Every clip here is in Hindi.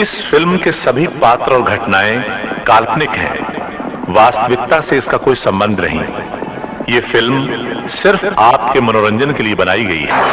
इस फिल्म के सभी पात्र और घटनाएं काल्पनिक हैं। वास्तविकता से इसका कोई संबंध नहीं। ये फिल्म सिर्फ आपके मनोरंजन के लिए बनाई गई है।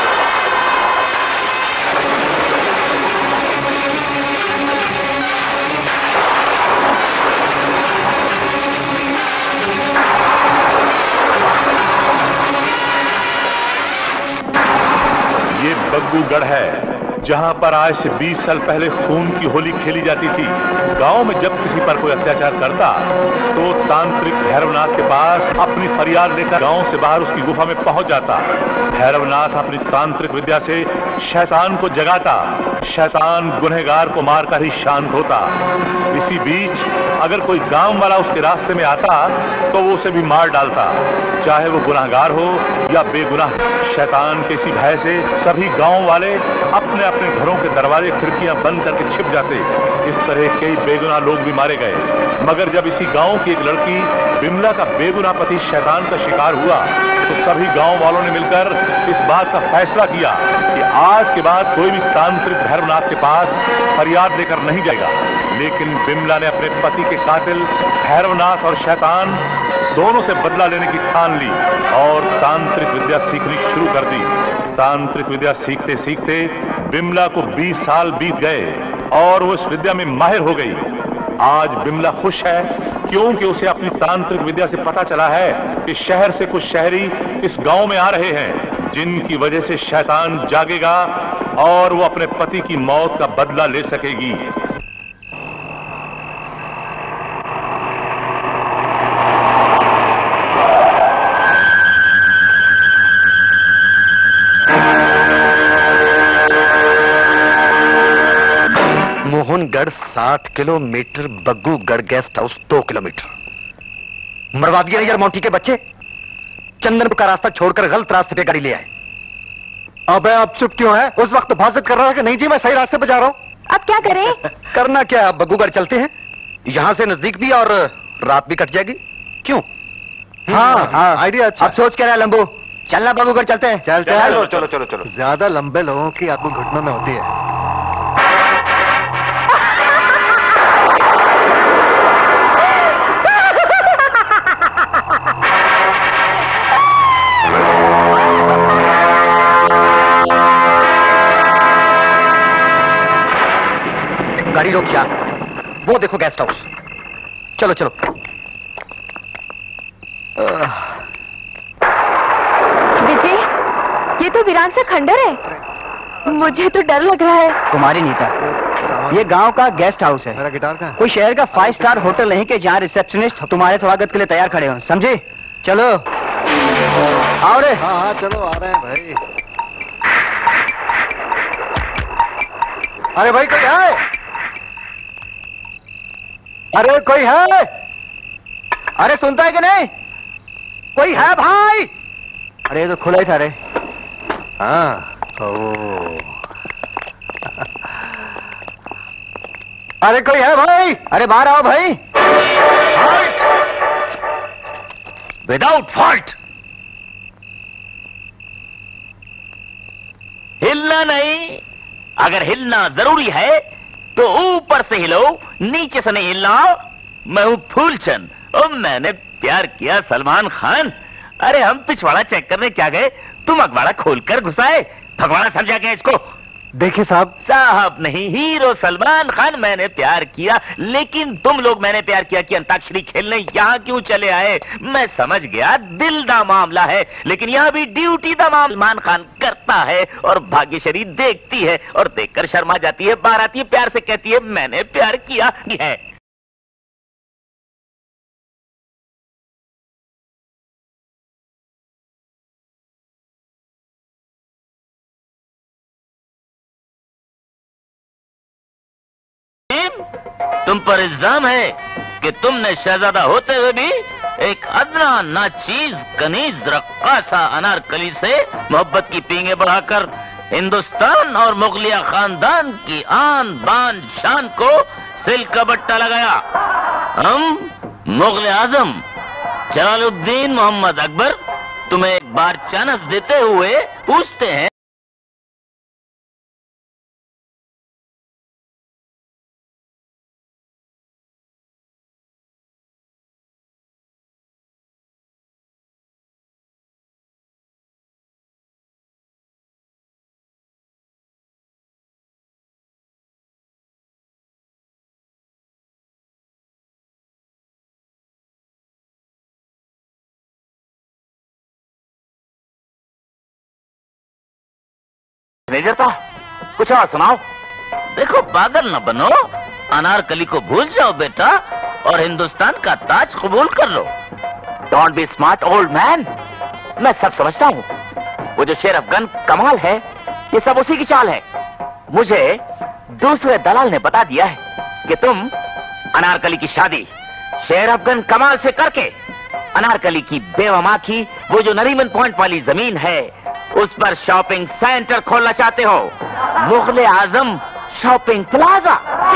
ये बग्गूगढ़ है, जहां पर आज से 20 साल पहले खून की होली खेली जाती थी। गांव में जब किसी पर कोई अत्याचार करता तो तांत्रिक भैरवनाथ के पास अपनी फरियाद लेकर गांव से बाहर उसकी गुफा में पहुंच जाता। भैरवनाथ अपनी तांत्रिक विद्या से शैतान को जगाता। शैतान गुनहगार को मारकर ही शांत होता। इसी बीच अगर कोई गांव वाला उसके रास्ते में आता तो वो उसे भी मार डालता, चाहे वो गुनहगार हो या बेगुनाह। शैतान के इसी भय से सभी गांव वाले अपने अपने घरों के दरवाजे खिड़कियां बंद करके छिप जाते। इस तरह कई बेगुनाह लोग भी मारे गए। मगर जब इसी गांव की एक लड़की बिमला का बेगुनाह पति शैतान का शिकार हुआ तो सभी गांव वालों ने मिलकर इस बात का फैसला किया कि आज के बाद कोई भी तांत्रिक भैरवनाथ के पास फरियाद लेकर नहीं जाएगा। लेकिन बिमला ने अपने पति के कातिल भैरवनाथ और शैतान दोनों से बदला लेने की ठान ली और तांत्रिक विद्या सीखनी शुरू कर दी। तांत्रिक विद्या सीखते सीखते बिमला को 20 साल बीत गए और वो इस विद्या में माहिर हो गई। आज बिमला खुश है क्योंकि उसे अपनी तांत्रिक विद्या से पता चला है कि शहर से कुछ शहरी इस गांव में आ रहे हैं जिनकी वजह से शैतान जागेगा और वो अपने पति की मौत का बदला ले सकेगी। Mohangarh 60 kilometre, Baggugarh guest house 2 kilometre. मरवा दिया यार मोंटी के बच्चे। चंदनपुर का रास्ता छोड़कर गलत रास्ते पे गाड़ी ले आए। अबे अब चुप क्यों है? उस वक्त तो भाषण कर रहा था कि नहीं जी मैं सही रास्ते पे जा रहा हूं। अब क्या करें? करना क्या, अब बग्गूगढ़ चलते हैं। यहां से नजदीक भी और रात भी कट जाएगी। क्यों? हाँ, आइडिया अच्छा। अब सोच क्या रहा है लंबू? चलना बग्गूगढ़ चलते हैं। चल चलो चलो चलो चलो। ज्यादा लंबे लोगों की आत्म घुटनों में होती है। गाड़ी रोक जा। वो देखो गेस्ट हाउस। चलो चलो। विजय, ये तो वीरान से खंडर है। मुझे तो डर लग रहा है। तुम्हारी नीता, ये गांव का गेस्ट हाउस है। मेरा गिटार कहाँ है? कोई शहर का 5 स्टार होटल नहीं कि जहाँ रिसेप्शनिस्ट तुम्हारे स्वागत के लिए तैयार खड़े हो, समझे? चलो आओ रे। हाँ हाँ चलो, आ रहे हैं भाई। अरे भाई कोई है? अरे कोई है? अरे सुनता है कि नहीं? कोई है भाई? अरे ये तो खुला ही था रे। हाँ अरे कोई है भाई? अरे बाहर आओ भाई। Fight without fight. हिलना नहीं। अगर हिलना जरूरी है तो ऊपर से हिलो, नीचे से नहीं हिलना। मैं हूं फूलचंद और मैंने प्यार किया सलमान खान। अरे हम पिछवाड़ा चेक करने क्या गए, तुम अखबाड़ा खोलकर घुसाए। भगवाना समझा गया इसको? देखिए साहब। साहब नहीं, हीरो सलमान खान। मैंने प्यार किया, लेकिन तुम लोग मैंने प्यार किया कि अंताक्षरी खेलने यहां क्यों चले आए? मैं समझ गया दिल दा मामला है, लेकिन यहां भी ड्यूटी दा मामला सलमान खान करता है और भाग्यश्री देखती है और देखकर शर्मा जाती है, बाहर आती है, प्यार से कहती है मैंने प्यार किया है। तुम पर इल्जाम है कि तुमने शहजादा होते हुए भी एक अदना नाचीज कनीज रक्कासा अनारकली से मोहब्बत की पींगे बढ़ाकर हिंदुस्तान और मुगलिया खानदान की आन बान शान को सिल का बट्टा लगाया। हम मुगल आजम जलालुद्दीन मोहम्मद अकबर तुम्हें एक बार चांस देते हुए पूछते हैं नहीं देता। कुछ और सुनाओ। देखो पागल न बनो, अनारकली को भूल जाओ बेटा और हिंदुस्तान का ताज कबूल कर लो। Don't be smart old man, मैं सब समझता हूँ। वो जो शेर अफगान कमाल है, ये सब उसी की चाल है। मुझे दूसरे दलाल ने बता दिया है कि तुम अनारकली की शादी शेर अफगान कमाल से करके अनारकली की बेवा माँ की वो जो नरीमन पॉइंट वाली जमीन है उस पर शॉपिंग सेंटर खोलना चाहते हो, मुगले आजम शॉपिंग प्लाजा।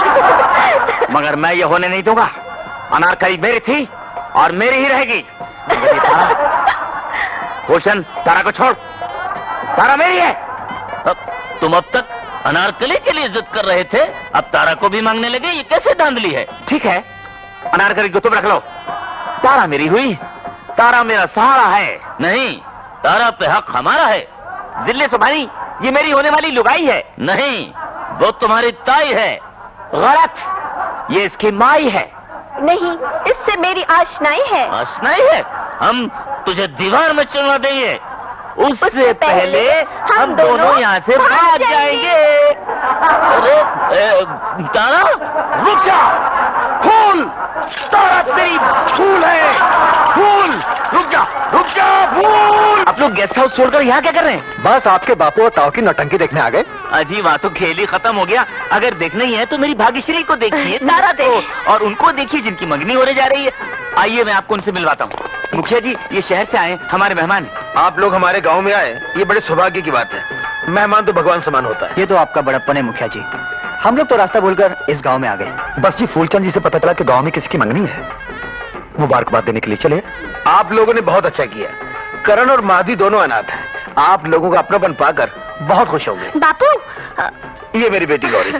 मगर मैं ये होने नहीं दूंगा। अनारकली मेरी थी और मेरी ही रहेगी। मगर ये तारा, भूषण, तारा को छोड़, तारा मेरी है। तुम अब तक अनारकली के लिए जिद कर रहे थे, अब तारा को भी मांगने लगे, ये कैसे धांधली है? ठीक है, अनारकली को तुम रख लो, तारा मेरी हुई। तारा मेरा सहारा है। नहीं, तारा पे हक हमारा है। जिले सुभानी, ये मेरी होने वाली लुगाई है। नहीं, वो तुम्हारी ताई है। गलत, ये इसकी माई है। नहीं, इससे मेरी आशनाई है। आशनाई है? हम तुझे दीवार में चुनवा देंगे, उससे पहले हम दोनों यहाँ से भाग जाएंगे। अरे तारा, रुक जा। फूल, तारा तेरी फूल है। फूल, रुक जा, रुक जा, फूल। आप लोग गेस्ट हाउस छोड़कर यहाँ क्या कर रहे हैं? बस आपके बापू और ताऊ की नौटंकी देखने आ गए। अजी वहाँ तो खेल ही खत्म हो गया। अगर देखना ही है तो मेरी भाग्यश्री को देखिए, तारा को, और उनको देखिए जिनकी मंगनी होने जा रही है। आइए मैं आपको उनसे मिलवाता हूँ। मुखिया जी, ये शहर से आए, हमारे मेहमान हैं। आप लोग हमारे गांव में आए, ये बड़े सौभाग्य की बात है। मेहमान तो भगवान समान होता है। ये तो आपका बड़प्पन है मुखिया जी। हम लोग तो रास्ता भूलकर इस गांव में आ गए। बस जी फूलचंद जी से पता चला कि गांव में किसी की मंगनी है, मुबारकबाद देने के लिए चले। आप लोगों ने बहुत अच्छा किया। करण और माधवी दोनों अनाथ हैं। आप लोगों का अपनापन पाकर बहुत खुश होंगे। बापू, ये मेरी बेटी गौरी।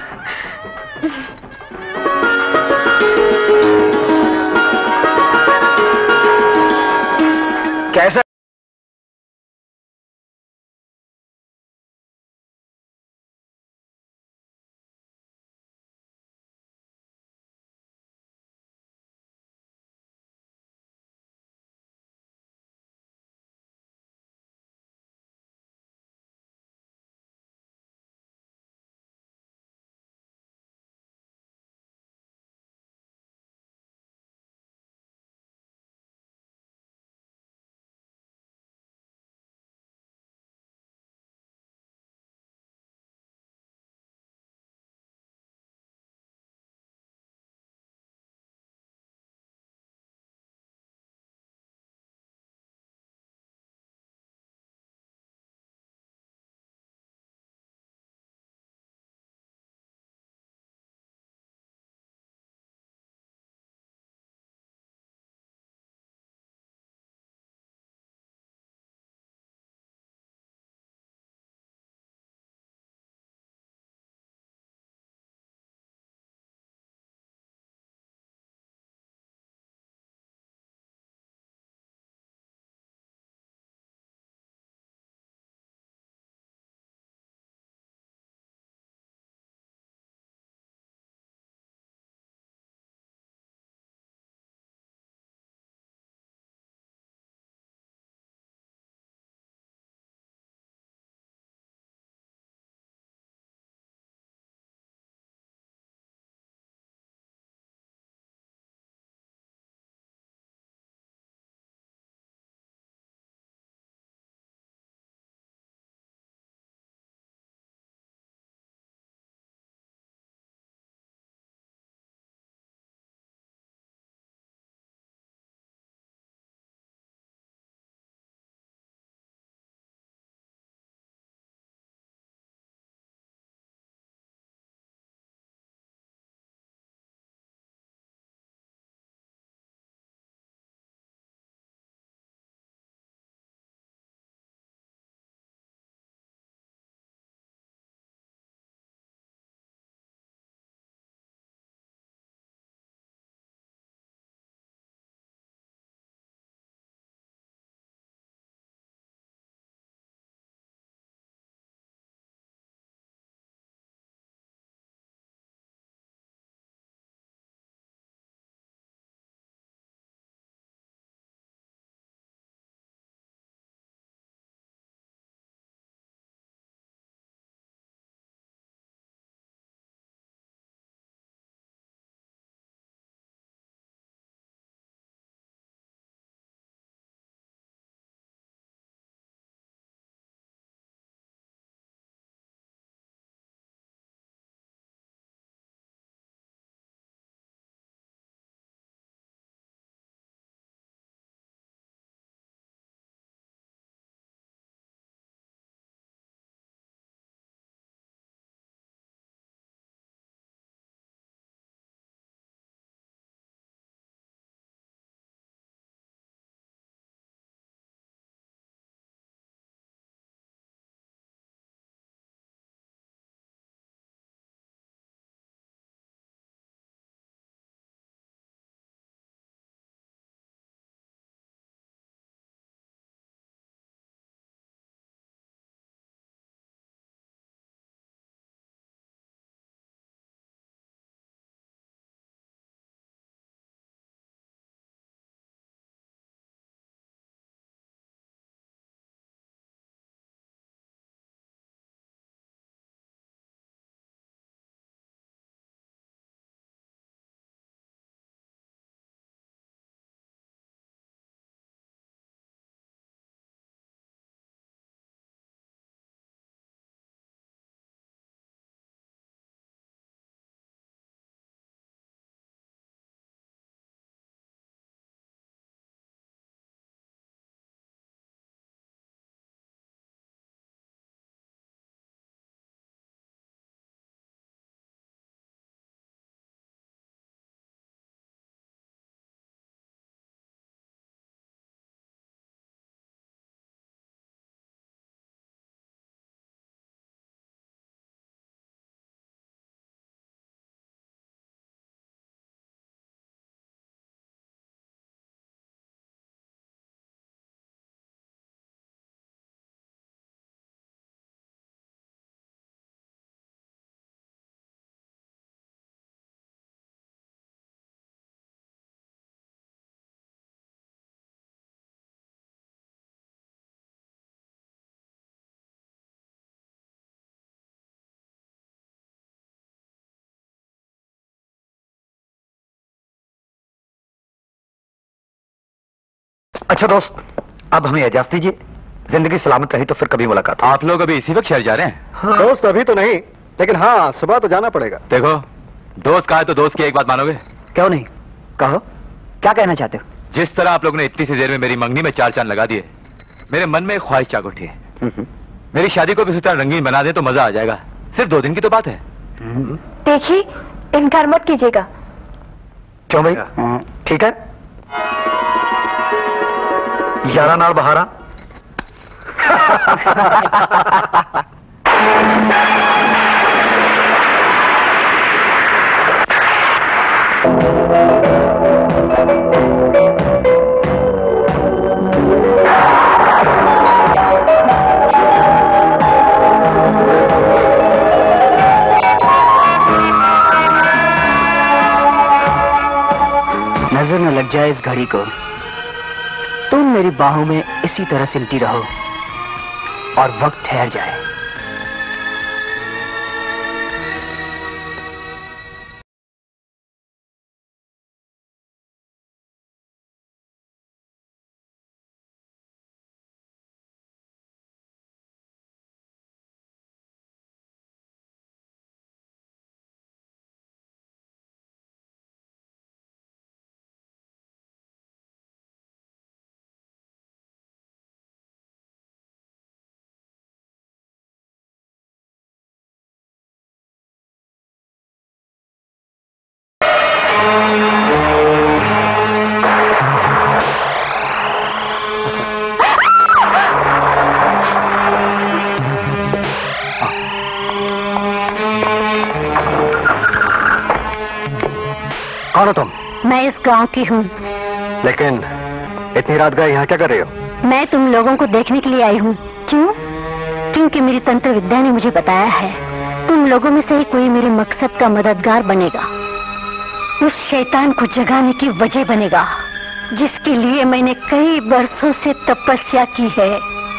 कैसा अच्छा दोस्त, अब हमें इजाजत दीजिए। जिंदगी सलामत रही तो फिर कभी मुलाकात। आप लोग अभी इसी वक्त शहर जा रहे हैं? हाँ। दोस्त अभी तो नहीं, लेकिन हाँ सुबह तो जाना पड़ेगा। देखो, दोस्त कहा है तो दोस्त की एक बात मानोगे? क्यों नहीं, कहो क्या कहना चाहते हो? जिस तरह आप लोगों ने इतनी सी देर में मेरी मंगनी में 4 चांद लगा दिए, मेरे मन में एक ख्वाहिश जाग उठी है। मेरी शादी को भी उसी तरह रंगीन बना दे तो मजा आ जाएगा। सिर्फ 2 दिन की तो बात है। देखिए, इनकार मत कीजिएगा। क्यों भाई, ठीक है? 11 नाल बहारा। नजर न लग जाए इस घड़ी को, तुम मेरी बाहों में इसी तरह सिमटी रहो और वक्त ठहर जाए। कौन हो तुम? मैं इस गांव की हूँ। लेकिन इतनी रात गए यहाँ क्या कर रहे हो? मैं तुम लोगों को देखने के लिए आई हूँ। क्यों? क्योंकि मेरी तंत्र विद्या ने मुझे बताया है तुम लोगों में से ही कोई मेरे मकसद का मददगार बनेगा, उस शैतान को जगाने की वजह बनेगा जिसके लिए मैंने कई बरसों से तपस्या की है।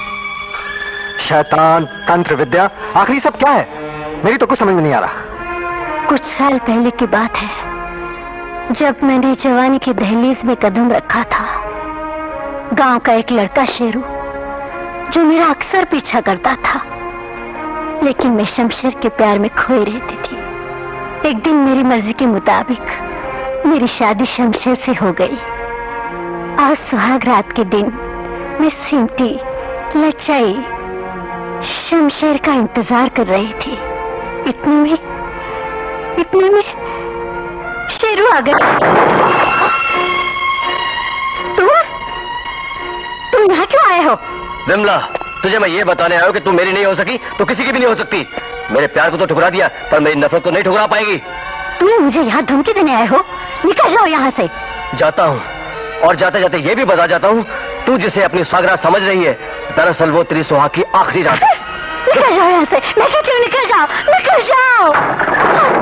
शैतान, तंत्र विद्या, आखिरी सब क्या है? मेरी तो कुछ समझ में नहीं आ रहा। कुछ साल पहले की बात है, जब मैंने जवानी की दहलीज में कदम रखा था, गांव का एक लड़का शेरू जो मेरा अक्सर पीछा करता था, लेकिन मैं शमशेर के प्यार में खोई रहती थी। एक दिन मेरी मर्जी के मुताबिक मेरी शादी शमशेर से हो गई और सुहाग रात के दिन मैं सिमटी लचाई शमशेर का इंतजार कर रही थी। इतने में शेरू आ गया। तुम यहाँ क्यों आए हो? विमला, तुझे मैं ये बताने आया हूँ कि तू मेरी नहीं हो सकी तो किसी की भी नहीं हो सकती। मेरे प्यार को तो ठुकरा दिया, पर मेरी नफरत को नहीं ठुकरा पाएगी। तुम मुझे यहाँ धमकी देने आए हो? निकल जाओ यहाँ से। जाता हूँ, और जाते जाते ये भी बता जाता हूँ, तू जिसे अपनी सुहागरात समझ रही है, दरअसल वो तेरी सुहाग की आखिरी रात है। निकल जाओ यहाँ से। मैं कहती हूँ निकल जाओ, निकल जाओ।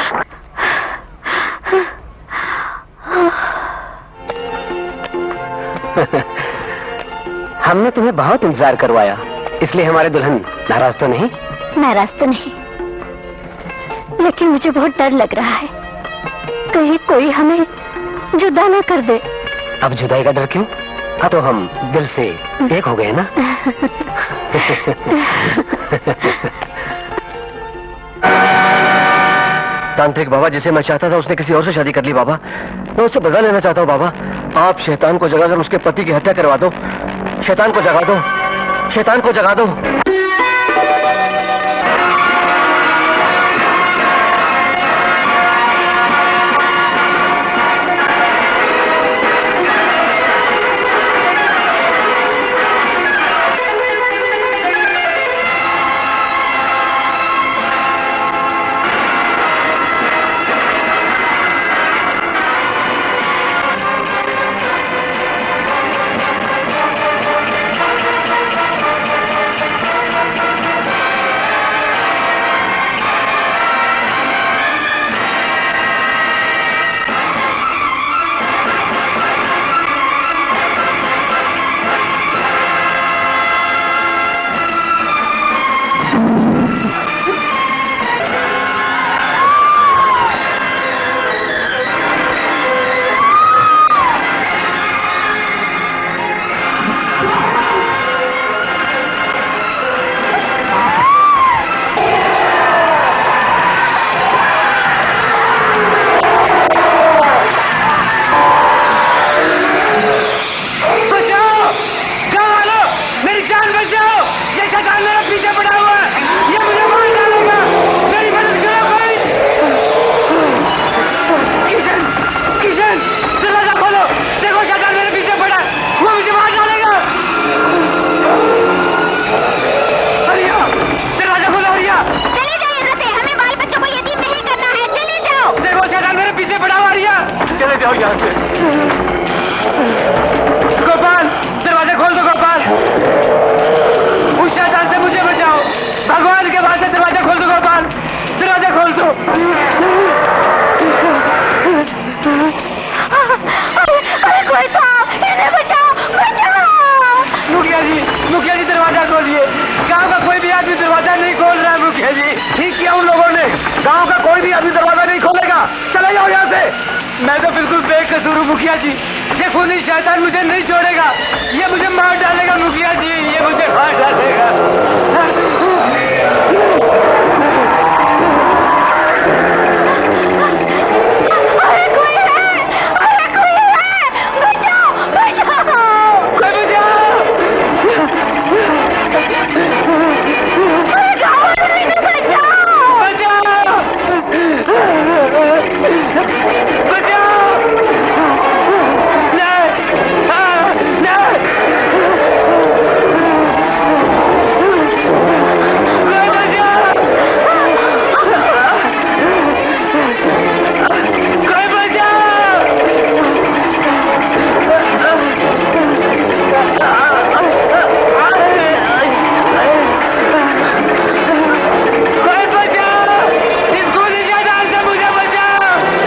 हमने तुम्हें बहुत इंतजार करवाया, इसलिए हमारे दुल्हन नाराज तो नहीं? नाराज तो नहीं, लेकिन मुझे बहुत डर लग रहा है, कहीं कोई हमें जुदा ना कर दे। अब जुदाई का डर क्यों? हाँ, तो हम दिल से एक हो गए ना। तांत्रिक बाबा, जिसे मैं चाहता था उसने किसी और से शादी कर ली बाबा। मैं उससे बदला लेना चाहता हूँ बाबा। आप शैतान को जगाकर उसके पति की हत्या करवा दो। शैतान को जगा दो, शैतान को जगा दो। जाओ यहाँ से। गोपाल, दरवाजा खोल दो गोपाल। उस शैतान से मुझे बचाओ। भगवान के वास्ते दरवाजा खोल दो गोपाल, दरवाजा खोल दो। अरे कोई था, इन्हें बचाओ, बचाओ। मुखिया जी दरवाजा खोलिए। गांव का कोई भी आदमी दरवाजा नहीं खोल रहा है मुखिया जी। ठीक किया उन लोगों ने, गांव का कोई भी आदमी दरवाजा नहीं खोलेगा। चले जाओ यहाँ से। मैं तो बिल्कुल बेकसूर हूँ मुखिया जी। ये खूनी शैतान मुझे नहीं छोड़ेगा, ये मुझे मार डालेगा मुखिया जी, ये मुझे मार डालेगा। अरे कोई है, बचाओ, बचाओ। कोई बचाओ। अरे गाँव वाले ने बचाओ, बचाओ, बचाओ। नहीं, नहीं। कोई बचाओ, कोई बचाओ। कोई बचाओ, इस खूनी शैतान से मुझे बचाओ।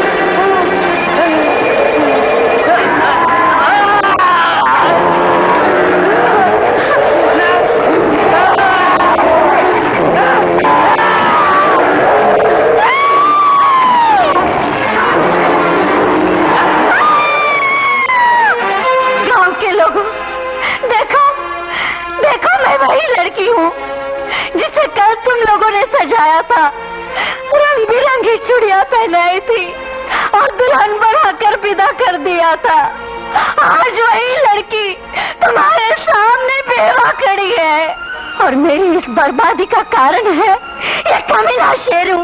गांव के लोगों, देखो देखो, मैं वही लड़की हूँ जिसे कल तुम लोगों ने सजाया था, रंग बिरंगी चूड़ियां पहनाई थी और दुल्हन बनाकर विदा कर दिया था। आज वही लड़की तुम्हारे सामने बेवा खड़ी है और मेरी इस बर्बादी का कारण है ये कमीना शेरू।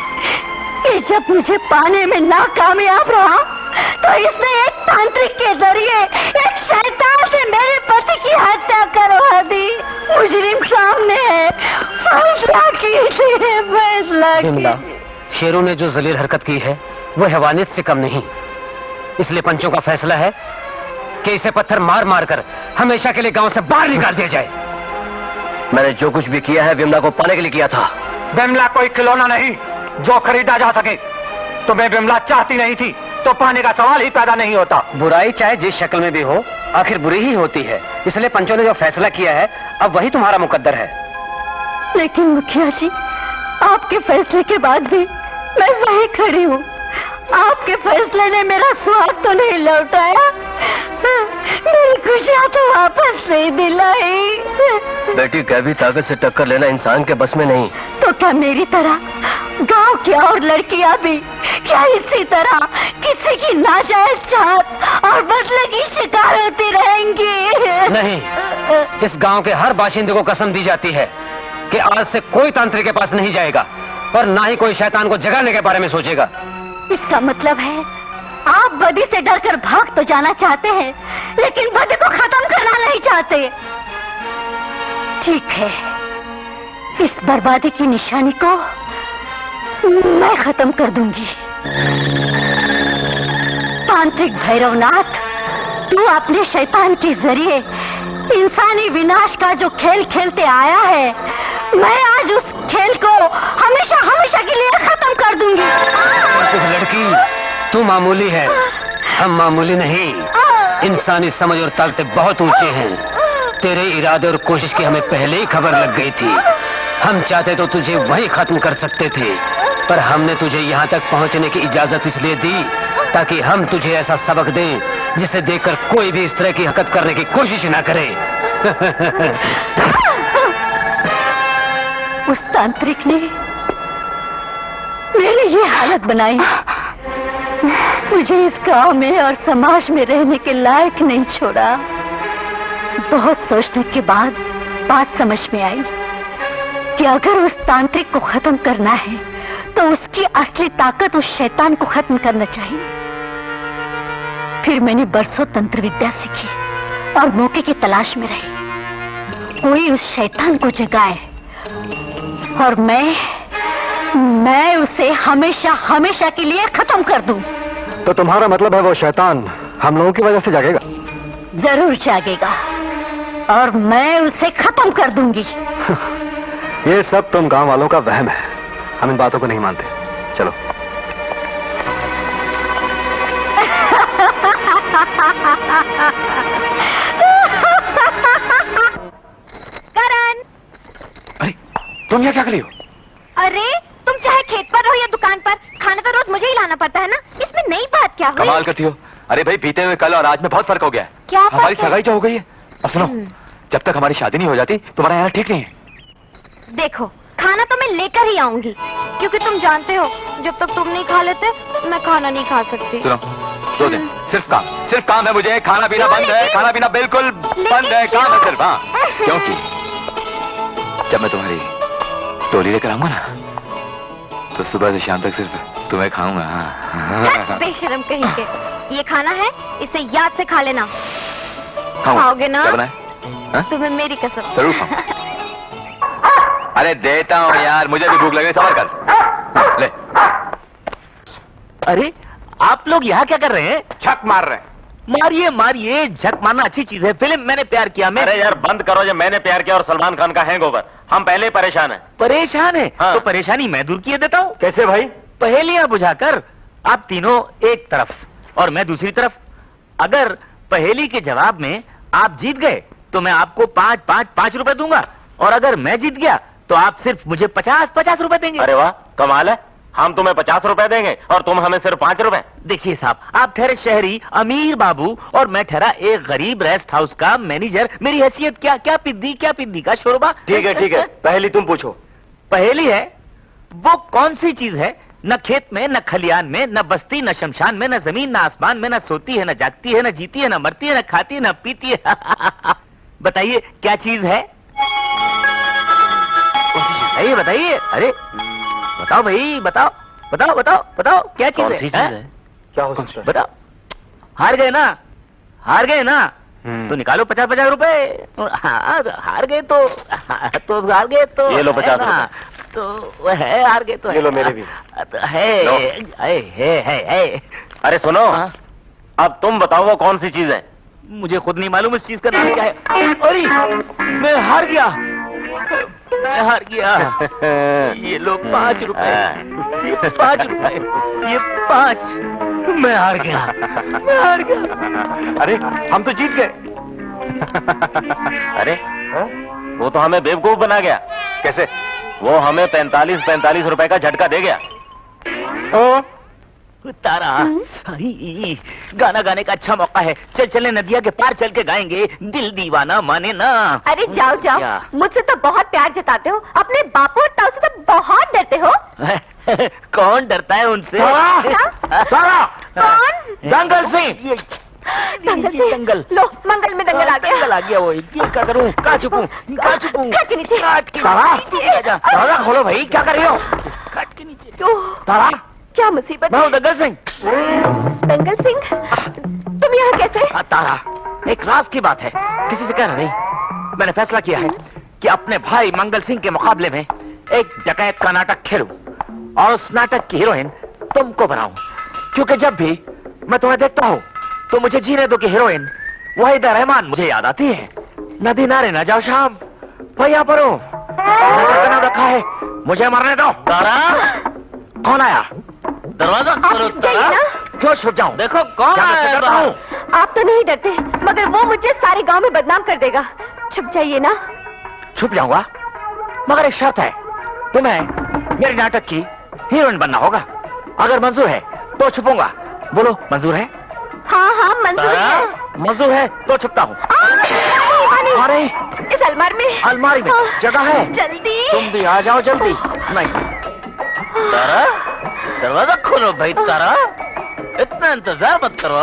ये जब मुझे पाने में नाकामयाब रहा तो इसने एक तांत्रिक के जरिए एक शैतान से मेरे पति की हत्या करवा दी। मुजरिम सामने है, फैसला कीजिए, फैसला कीजिए। शेरों ने जो जलील हरकत की है वो हैवानियत से कम नहीं, इसलिए पंचों का फैसला है कि इसे पत्थर मार मार कर हमेशा के लिए गांव से बाहर निकाल दिया जाए। मैंने जो कुछ भी किया है विमला को पाने के लिए किया था। बिमला कोई खिलौना नहीं जो खरीदा जा सके। तुम्हें बिमला चाहती नहीं थी तो पाने का सवाल ही पैदा नहीं होता। बुराई चाहे जिस शक्ल में भी हो आखिर बुरी ही होती है, इसलिए पंचों ने जो फैसला किया है अब वही तुम्हारा मुकद्दर है। लेकिन मुखिया जी, आपके फैसले के बाद भी मैं वही खड़ी हूँ। आपके फैसले ने मेरा स्वाद तो नहीं लौटाया, मेरी खुशियाँ तो वापस नहीं दिलाई। बेटी, कैवी ताकत से टक्कर लेना इंसान के बस में नहीं। तो क्या मेरी तरह गांव की और लड़कियां भी क्या इसी तरह किसी की नाजायज चाहत और बदले की शिकार होती रहेंगी? नहीं, इस गांव के हर बाशिंदे को कसम दी जाती है कि आज से कोई तांत्रिक के पास नहीं जाएगा और ना ही कोई शैतान को जगाने के बारे में सोचेगा। इसका मतलब है आप बदी से डरकर भाग तो जाना चाहते हैं लेकिन बदी को खत्म करना नहीं चाहते। ठीक है, इस बर्बादी की निशानी को मैं खत्म कर दूंगी। तांत्रिक भैरवनाथ, तू अपने शैतान के जरिए इंसानी विनाश का जो खेल खेलते आया है, मैं आज उस खेल को हमेशा हमेशा के लिए खत्म कर दूंगी। लड़की, तू मामूली है, हम मामूली नहीं। इंसानी समझ और ताकत से बहुत ऊंचे हैं। तेरे इरादे और कोशिश की हमें पहले ही खबर लग गई थी। हम चाहते तो तुझे वहीं खत्म कर सकते थे, पर हमने तुझे यहाँ तक पहुँचने की इजाजत इसलिए दी ताकि हम तुझे ऐसा सबक दें जिसे देखकर कोई भी इस तरह की हरकत करने की कोशिश ना करे। उस तांत्रिक ने मेरी ये हालत बनाई, मुझे इस गांव में और समाज में रहने के लायक नहीं छोड़ा। बहुत सोचने के बाद बात समझ में आई कि अगर उस तांत्रिक को खत्म करना है तो उसकी असली ताकत उस शैतान को खत्म करना चाहिए। फिर मैंने बरसों तंत्र विद्या सीखी और मौके की तलाश में रही, कोई उस शैतान को जगाए और मैं उसे हमेशा हमेशा के लिए खत्म कर दूं। तो तुम्हारा मतलब है वो शैतान हम लोगों की वजह से जागेगा? जरूर जागेगा और मैं उसे खत्म कर दूंगी। ये सब तुम गांव वालों का वहम है, हम इन बातों को नहीं मानते। चलो। करण, अरे तुम यहाँ क्या कर रही हो? अरे तुम चाहे खेत पर रहो या दुकान पर, खाना तो रोज मुझे ही लाना पड़ता है ना, इसमें नई बात क्या हुई? कमाल करती हो। अरे भाई बीते हुए कल और आज में बहुत फर्क हो गया है। क्या हमारी फर्क है? सगाई जो हो गई है। और सुनो, जब तक हमारी शादी नहीं हो जाती तुम्हारा यहाँ ठीक नहीं है। देखो, खाना तो मैं लेकर ही आऊंगी, क्योंकि तुम जानते हो जब तक तुम नहीं खा लेते मैं खाना नहीं खा सकती। सुनो, 2 दिन सिर्फ काम है मुझे। खाना पीना बंद है, खाना पीना बिल्कुल बंद है, काम है सिर्फ। हाँ, क्योंकि जब मैं तुम्हारी टोली लेकर आऊंगा ना, तो सुबह से शाम तक सिर्फ तुम्हें खाऊंगा। हाँ। बेशरम कहीं के। ये खाना है, इसे याद से खा लेना। खाओगे ना? क्या बनाए? तुम्हें मेरी कसम। जरूर खाऊं। अरे देता हूँ यार, मुझे भी भूख लगे, सवार कर ले। अरे आप लोग यहाँ क्या कर रहे हैं? छक मार रहे हैं। मारिए मारिए, झक मारना अच्छी चीज है। फिल्म मैंने प्यार किया में। अरे यार बंद करो, जब मैंने प्यार किया और सलमान खान का हैंगओवर। हम पहले ही परेशान हैं। परेशान है? हाँ। तो परेशानी मैं दूर किए देता हूँ। कैसे भाई? पहेलियां बुझाकर। आप तीनों एक तरफ और मैं दूसरी तरफ। अगर पहेली के जवाब में आप जीत गए तो मैं आपको 5 रुपए दूंगा, और अगर मैं जीत गया तो आप सिर्फ मुझे 50 रुपए देंगे। अरे वाह, कमाल है। हम तुम्हें 50 रुपए देंगे और तुम हमें सिर्फ 5 रुपए। देखिए साहब, आप ठहरे शहरी अमीर बाबू और मैं ठहरा एक गरीब रेस्ट हाउस का मैनेजर। मेरी हैसियत क्या पिद्दी का शोरबा। ठीक है, पहली तुम पूछो। पहेली है, वो कौन सी चीज है न खेत में, न खलियान में, न बस्ती, न शमशान में, न जमीन, न आसमान में, न सोती है, न जागती है, न जीती है, न मरती है, न खाती है, न पीती है। बताइए क्या चीज है? कौन सी चीज है ये बताइए। अरे बताओ भाई, बताओ क्या चीज कौन सी चीज है? क्या हो सकता है? बताओ। हार गए ना तो निकालो 50 रुपए। हार गए तो हार गए तो ये लो 50 रुपए। तो है, हार गए तो ये लो मेरे भी। तो है। अरे सुनो, अब तुम बताओ वो कौन सी चीज है? मुझे खुद नहीं मालूम इस चीज का नाम क्या है। अरे मैं हार गया। ये लो 5 रुपए। ये 5 रुपए। ये 5। मैं हार गया। अरे हम तो जीत गए। अरे वो तो हमें बेवकूफ बना गया। कैसे? वो हमें 45 रुपए का झटका दे गया। तारा, गाना गाने का अच्छा मौका है। चले नदिया के पार चल के गाएंगे, दिल दीवाना माने ना। अरे जाओ, मुझसे तो बहुत प्यार जताते हो, अपने बापू और ताऊ से तो बहुत डरते हो। कौन डरता है उनसे? तारा! कौन? दंगल सिंह। दंगल। लो, मंगल में दंगल आ गया। वो ये क्या करूं? कहाँ छुपूं? खाट के नीचे। तारा खोलो भाई, क्या कर रही हो? खाट के नीचे। तारा, क्या मुसीबत? मैं हूँ दंगल सिंह। दंगल सिंह, तुम यहाँ कैसे? तारा, एक राज की बात है, किसी से कहना नहीं। मैंने फैसला किया है कि अपने भाई मंगल सिंह के मुकाबले में एक डकैत का नाटक खेलूं और उस नाटक की हीरोइन तुमको बनाऊं, क्योंकि जब भी मैं तुम्हें देखता हूं तो मुझे जीने दो की हीरोइन वहीदा रहमान मुझे याद आती है। नदी नारे न जाओ शाम, भैया परो नाम रखा है, मुझे मरने दो। तारा, कौन आया? दरवाजा खोलो तारा। क्यों छुप जाऊं? देखो कौन आया। आप तो नहीं डरते, मगर वो मुझे सारे गांव में बदनाम कर देगा। छुप जाइए ना। छुप जाऊंगा, मगर एक शर्त है, तुम्हें मेरे नाटक की हीरोइन बनना होगा। अगर मंजूर है तो छुपूंगा। बोलो मंजूर है? हाँ मंजूर है। मंजूर है तो छुपता हूँ। अरे इस अलमारी में जगह है, जल्दी तुम भी आ जाओ जल्दी। नहीं तारा, दरवाजा खोलो भाई। तारा, इतना इंतजार मत करो।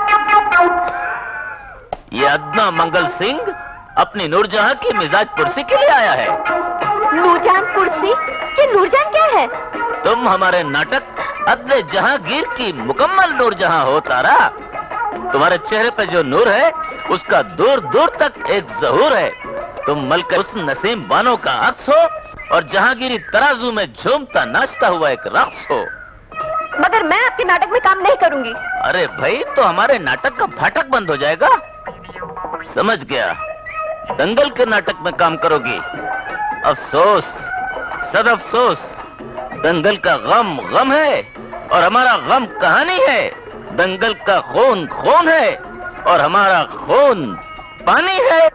ये अदना मंगल सिंह अपनी नूरजहां की मिजाज पुरसी के लिए आया है। नूरजहां पुरसी? ये नूरजहां क्या है? तुम हमारे नाटक अदले जहांगीर की मुकम्मल नूरजहां हो तारा। तुम्हारे चेहरे पे जो नूर है उसका दूर दूर तक एक ज़हूर है। तुम मलका उस नसीम बानो का अक्स हो और जहांगीरी तराजू में झूमता नाचता हुआ एक रक्स हो। मगर मैं आपके नाटक में काम नहीं करूंगी। अरे भाई, तो हमारे नाटक का फाटक बंद हो जाएगा। समझ गया, दंगल के नाटक में काम करोगी। अफसोस, सद अफसोस, दंगल का गम गम है और हमारा गम कहानी है। दंगल का खून खून है और हमारा खून पानी है।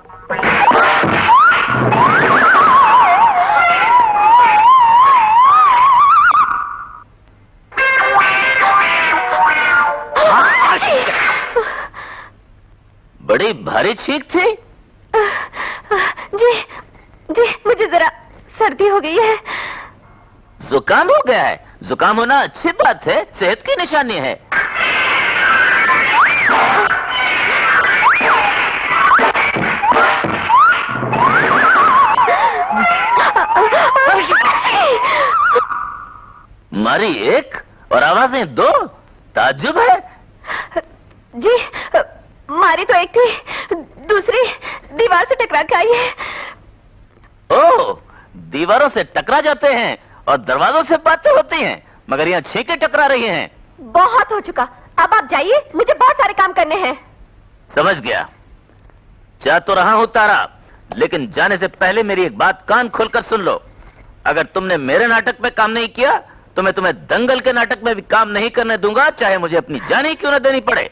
बड़ी भारी छींक थी। जी जी, मुझे जरा सर्दी हो गई है। जुकाम हो गया है? जुकाम होना अच्छी बात है, सेहत की निशानी है। मारी एक और आवाजें दो, ताज्जुब है। जी, मारी तो एक थी, दूसरी दीवार से टकरा के आई है। ओह, दीवारों से टकरा जाते हैं और दरवाजों से बातें होती हैं, मगर यहाँ छींकें टकरा रही हैं। बहुत हो चुका, अब आप जाइए, मुझे बहुत सारे काम करने हैं। समझ गया, जा तो रहा हूं तारा, लेकिन जाने से पहले मेरी एक बात कान खोलकर सुन लो। अगर तुमने मेरे नाटक में काम नहीं किया तो मैं तुम्हें दंगल के नाटक में भी काम नहीं करने दूंगा, चाहे मुझे अपनी जान ही क्यों न देनी पड़े।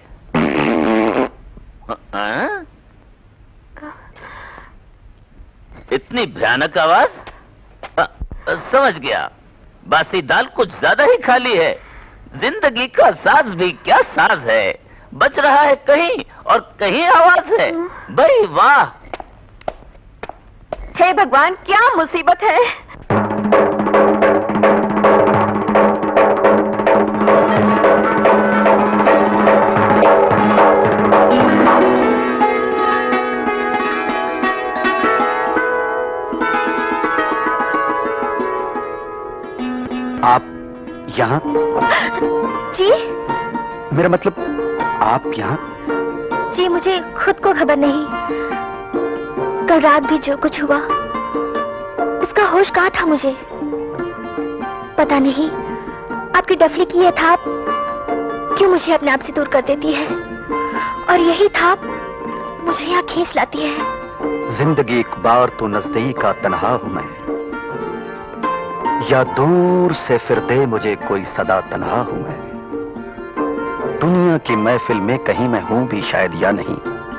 इतनी भयानक आवाज? समझ गया, बासी दाल कुछ ज्यादा ही खाली है। जिंदगी का साज भी क्या साज है, बच रहा है कहीं और कहीं आवाज है। भाई वाह! हे भगवान, क्या मुसीबत है। आप यहाँ? जी? मेरा मतलब आप यहाँ? जी, मुझे खुद को खबर नहीं, कल रात भी जो कुछ हुआ इसका होश कहाँ था मुझे। पता नहीं आपकी डफली की यह थाप क्यों मुझे अपने आप से दूर कर देती है, और यही थाप मुझे यहाँ खींच लाती है। जिंदगी एक बार तो नजदीक का तन्हा हूं मैं, या दूर से फिर दे मुझे कोई सदा तन्हा हूं मैं। दुनिया की महफिल में कहीं मैं हूं भी शायद या नहीं,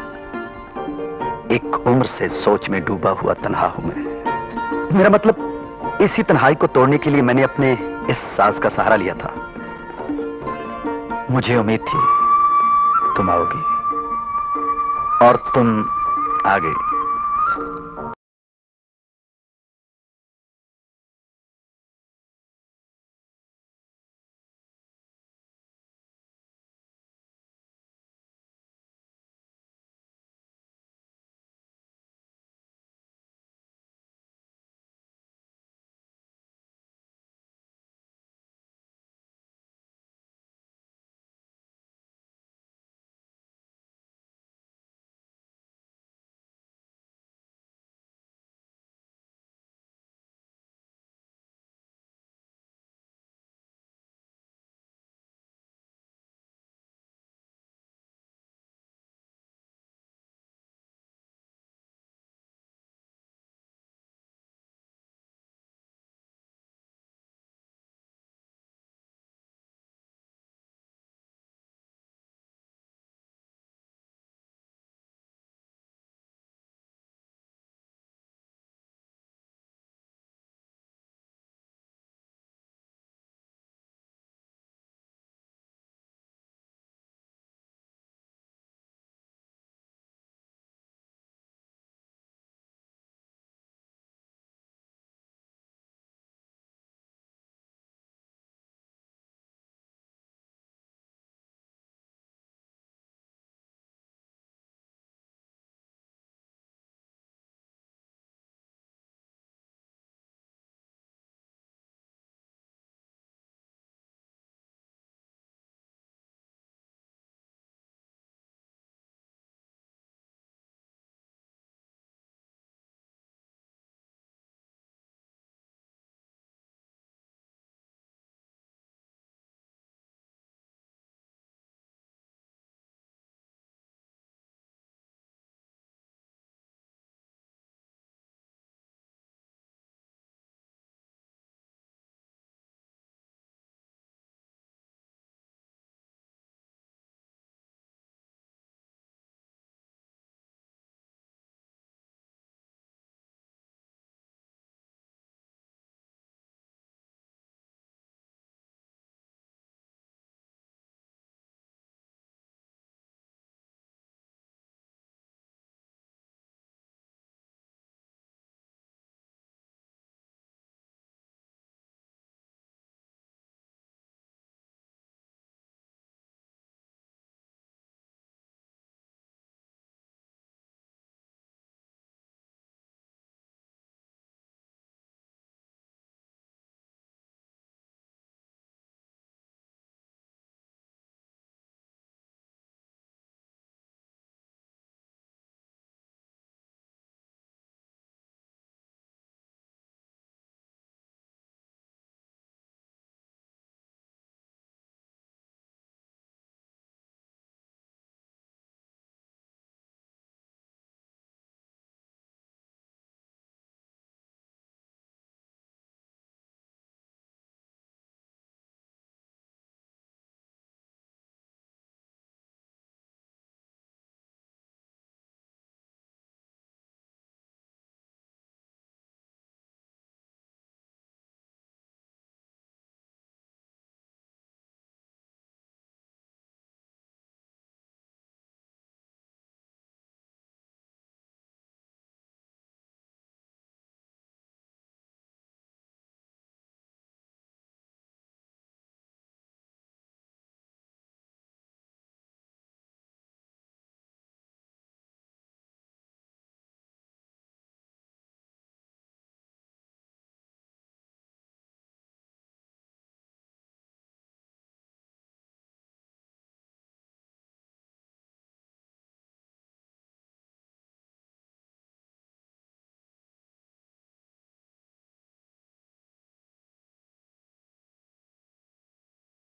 एक उम्र से सोच में डूबा हुआ तन्हा हूं मैं। मेरा मतलब इसी तन्हाई को तोड़ने के लिए मैंने अपने इस साज का सहारा लिया था। मुझे उम्मीद थी तुम आओगी और तुम आ गई।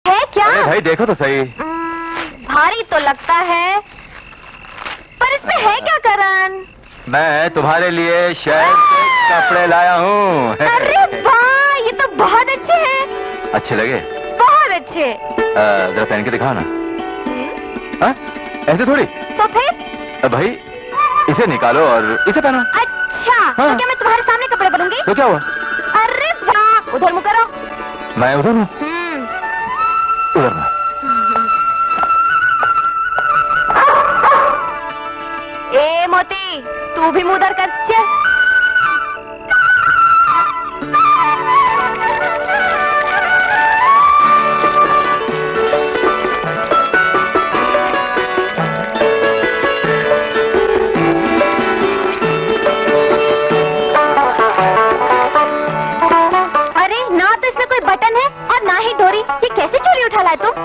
है क्या? अरे भाई देखो तो सही। भारी तो लगता है, पर इसमें है क्या करण? मैं तुम्हारे लिए शहर से कपड़े लाया हूँ। अरे वाह, ये तो बहुत अच्छे हैं। अच्छे लगे? बहुत अच्छे। जरा पहन के दिखाओ ना। हाँ? ऐसे थोड़ी। तो फिर? भाई इसे निकालो और इसे पहनो। अच्छा, हाँ। तो क्या मैं तुम्हारे सामने कपड़े पहनूंगी? तो क्या हुआ? अरे वाह, उधर मुँह करो। मैं उधर हूँ? उधर मैं। ए मोती, तू भी मुंह उधर कर। चल। अरे ना तो इसमें कोई बटन है और ना ही डोरी। ये कैसे चोरी उठा लाए तुम?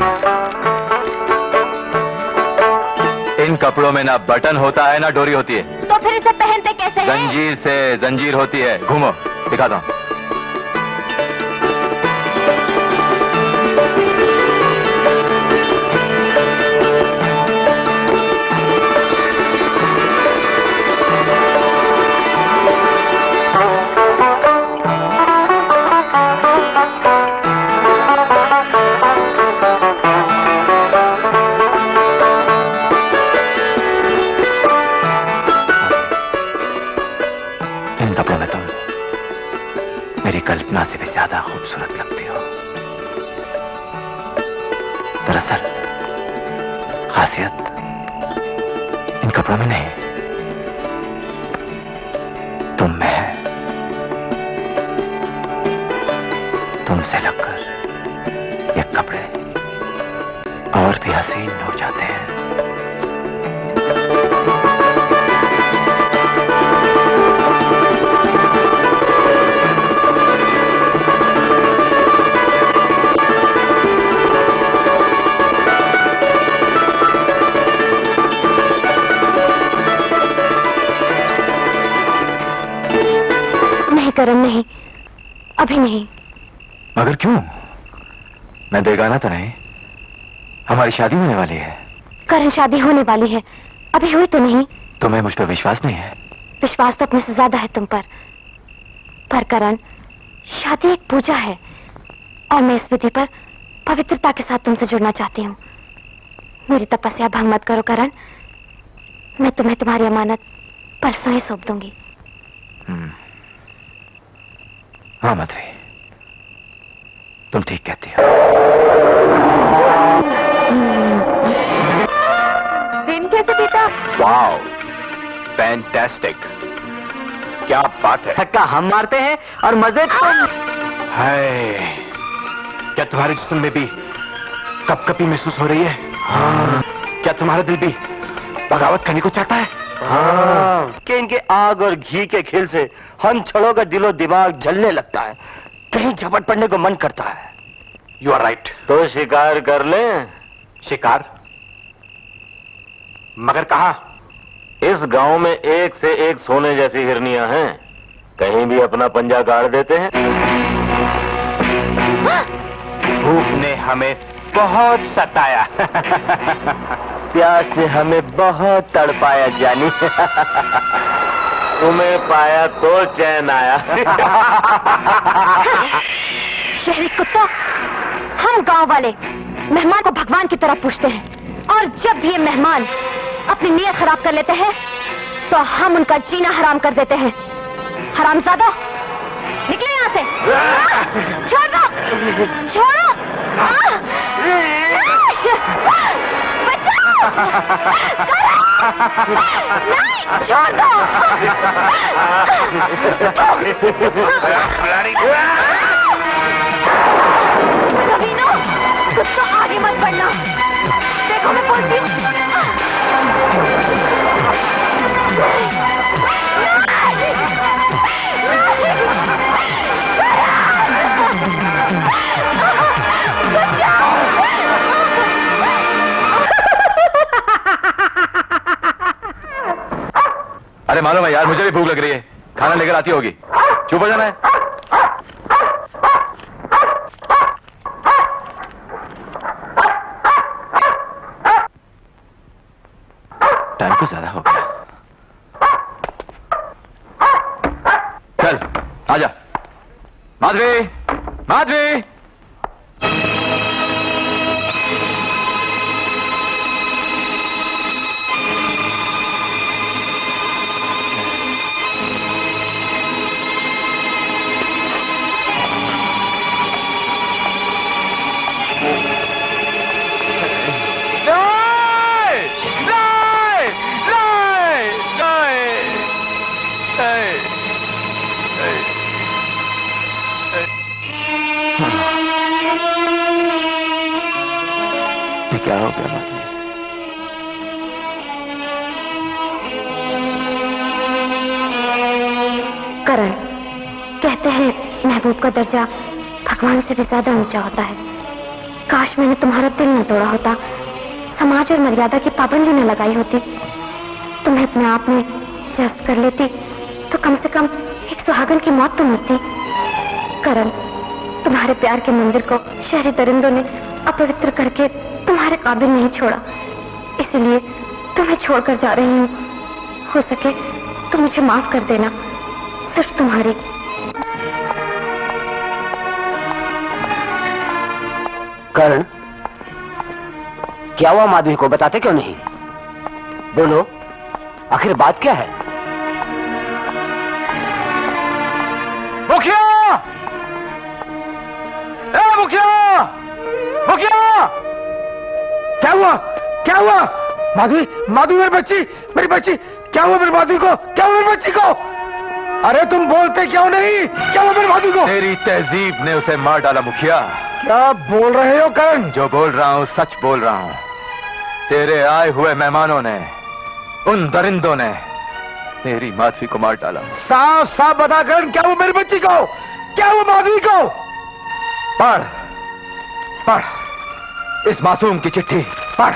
इन कपड़ों में ना बटन होता है ना डोरी होती है। तो फिर इसे पहनते कैसे हैं? जंजीर से जंजीर होती है। घूमो, दिखाता हूँ। मेरी कल्पना से भी ज्यादा खूबसूरत लगती हो। दरअसल खासियत इन कपड़ों में नहीं, तुम में है। तुमसे लगकर ये कपड़े और भी हसीन हो जाते हैं। करण नहीं, अभी नहीं। मगर क्यों? मैं बेगाना तो नहीं? हमारी शादी होने वाली है। करण शादी होने वाली है, अभी हुई तो नहीं। तुम्हें मुझ पर विश्वास नहीं है? विश्वास तो अपने से ज्यादा है तुम पर करण, शादी एक पूजा है और मैं इस विधि पर पवित्रता के साथ तुमसे जुड़ना चाहती हूँ। मेरी तपस्या भंग मत करो करण। मैं तुम्हें तुम्हारी अमानत परसों ही सौंप दूंगी। हाँ मधुरी, तुम ठीक कहती हो। दिन कैसे बीता? वाओ, फैंटास्टिक, क्या बात है। धक्का हम मारते हैं और मजे तुम। हाय, क्या तुम्हारे जिस्म में भी कपकपी महसूस हो रही है? हाँ। क्या तुम्हारा दिल भी बगावत करने को चाहता है? हाँ, कि इनके आग और घी के खेल से हम छड़ों का दिलो दिमाग जलने लगता है, कहीं झपट पड़ने को मन करता है। You are right. तो शिकार कर लें। शिकार? मगर कहाँ? इस गांव में एक से एक सोने जैसी हिरनियां हैं, कहीं भी अपना पंजा गाड़ देते हैं। भूख ने हमें बहुत सताया। प्यास ने हमें बहुत तड़पाया जानी। तुम्हें पाया तो चैन आया। शहरी कुत्ता, हम गांव वाले मेहमान को भगवान की तरह पूछते हैं और जब भी ये मेहमान अपनी नीयत खराब कर लेते हैं तो हम उनका जीना हराम कर देते हैं। हरामजादो, निकले यहाँ से। छोड़ दो, छोड़ो। बचाओ, नहीं, छोड़ दो। कमीनो, कुत्तों आगे मत बढ़ना। देखो मैं बोलती हूँ। अरे मालूम है यार, मुझे भी भूख लग रही है, खाना लेकर आती होगी। चुप हो जाना है। टाइम तो ज्यादा हो गया। चल आजा। माधवी, माधवी। क्या हो गया माधवी? करण, कहते हैं महबूब का दर्जा भगवान से भी ज्यादा ऊंचा होता है। काश मैंने तुम्हारा दिल न तोड़ा होता, समाज और मर्यादा की पाबंदी न लगाई होती, तुम्हें अपने आप में जज्ब कर लेती तो कम से कम एक सुहागन की मौत तो मरती। करण, तुम्हारे प्यार के मंदिर को शहरी दरिंदों ने अपवित्र करके तुम्हारे काबिल नहीं छोड़ा, इसीलिए तुम्हें छोड़कर जा रही हूँ। हो सके तो मुझे माफ कर देना, सिर्फ तुम्हारी। करण, क्या हुआ माधवी को, बताते क्यों नहीं? बोलो, आखिर बात क्या है? मुखिया! ए मुखिया! मुखिया! क्या हुआ? क्या हुआ? माधवी, माधवी मेरी बच्ची, क्या हुआ मेरी माधवी को? क्या हुआ मेरी बच्ची को? अरे तुम बोलते क्यों नहीं? क्या हुआ मेरी माधवी को? तेरी तहजीब ने उसे मार डाला मुखिया। क्या बोल रहे हो करण? जो बोल रहा हूं सच बोल रहा हूं। तेरे आए हुए मेहमानों ने, उन दरिंदों ने मेरी माधवी को मार डाला। साफ साफ बता करण, क्या हुआ मेरी बच्ची को? क्या हुआ माधवी को? पढ़ पढ़ इस मासूम की चिट्ठी पढ़।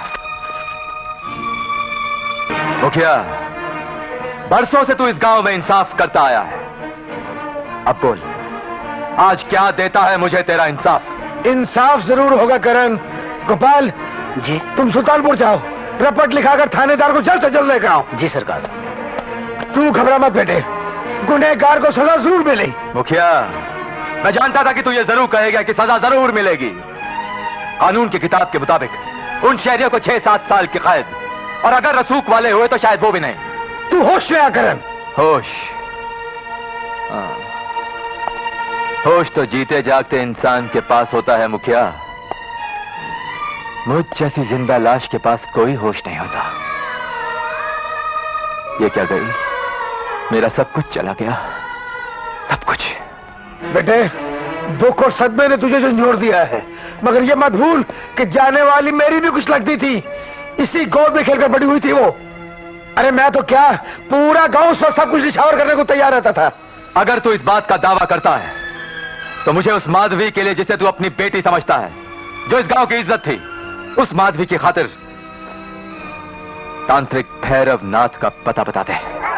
मुखिया, बरसों से तू इस गांव में इंसाफ करता आया है, अब बोल, आज क्या देता है मुझे तेरा इंसाफ? इंसाफ जरूर होगा करण। गोपाल जी, तुम सुल्तानपुर जाओ, रपट लिखाकर थानेदार को जल्द से जल्द लेकर आओ। जी सरकार। तू घबरा मत बेटे, गुनहगार को सजा जरूर मिलेगी। मुखिया, मैं जानता था कि तू ये जरूर कहेगा कि सजा जरूर मिलेगी। कानून की किताब के मुताबिक उन शहरियों को 6-7 साल की कैद, और अगर रसूख वाले हुए तो शायद वो भी नहीं। तू होश में आ करण। होश? होश तो जीते जागते इंसान के पास होता है मुखिया। मुझ जैसी जिंदा लाश के पास कोई होश नहीं होता। ये क्या गई? मेरा सब कुछ चला गया, सब कुछ। बेटे, दुख और सदमे ने तुझे झंझोड़ दिया है, मगर ये मत भूल कि जाने वाली मेरी भी कुछ लगती थी। इसी गोद में खेलकर बड़ी हुई थी वो। अरे मैं तो क्या, पूरा गांव उस वक्त सब कुछ निछावर करने को तैयार रहता था। अगर तू इस बात का दावा करता है तो मुझे उस माधवी के लिए, जिसे तू अपनी बेटी समझता है, जो इस गांव की इज्जत थी, उस माधवी की खातिर तांत्रिक भैरव नाथ का पता बता दे।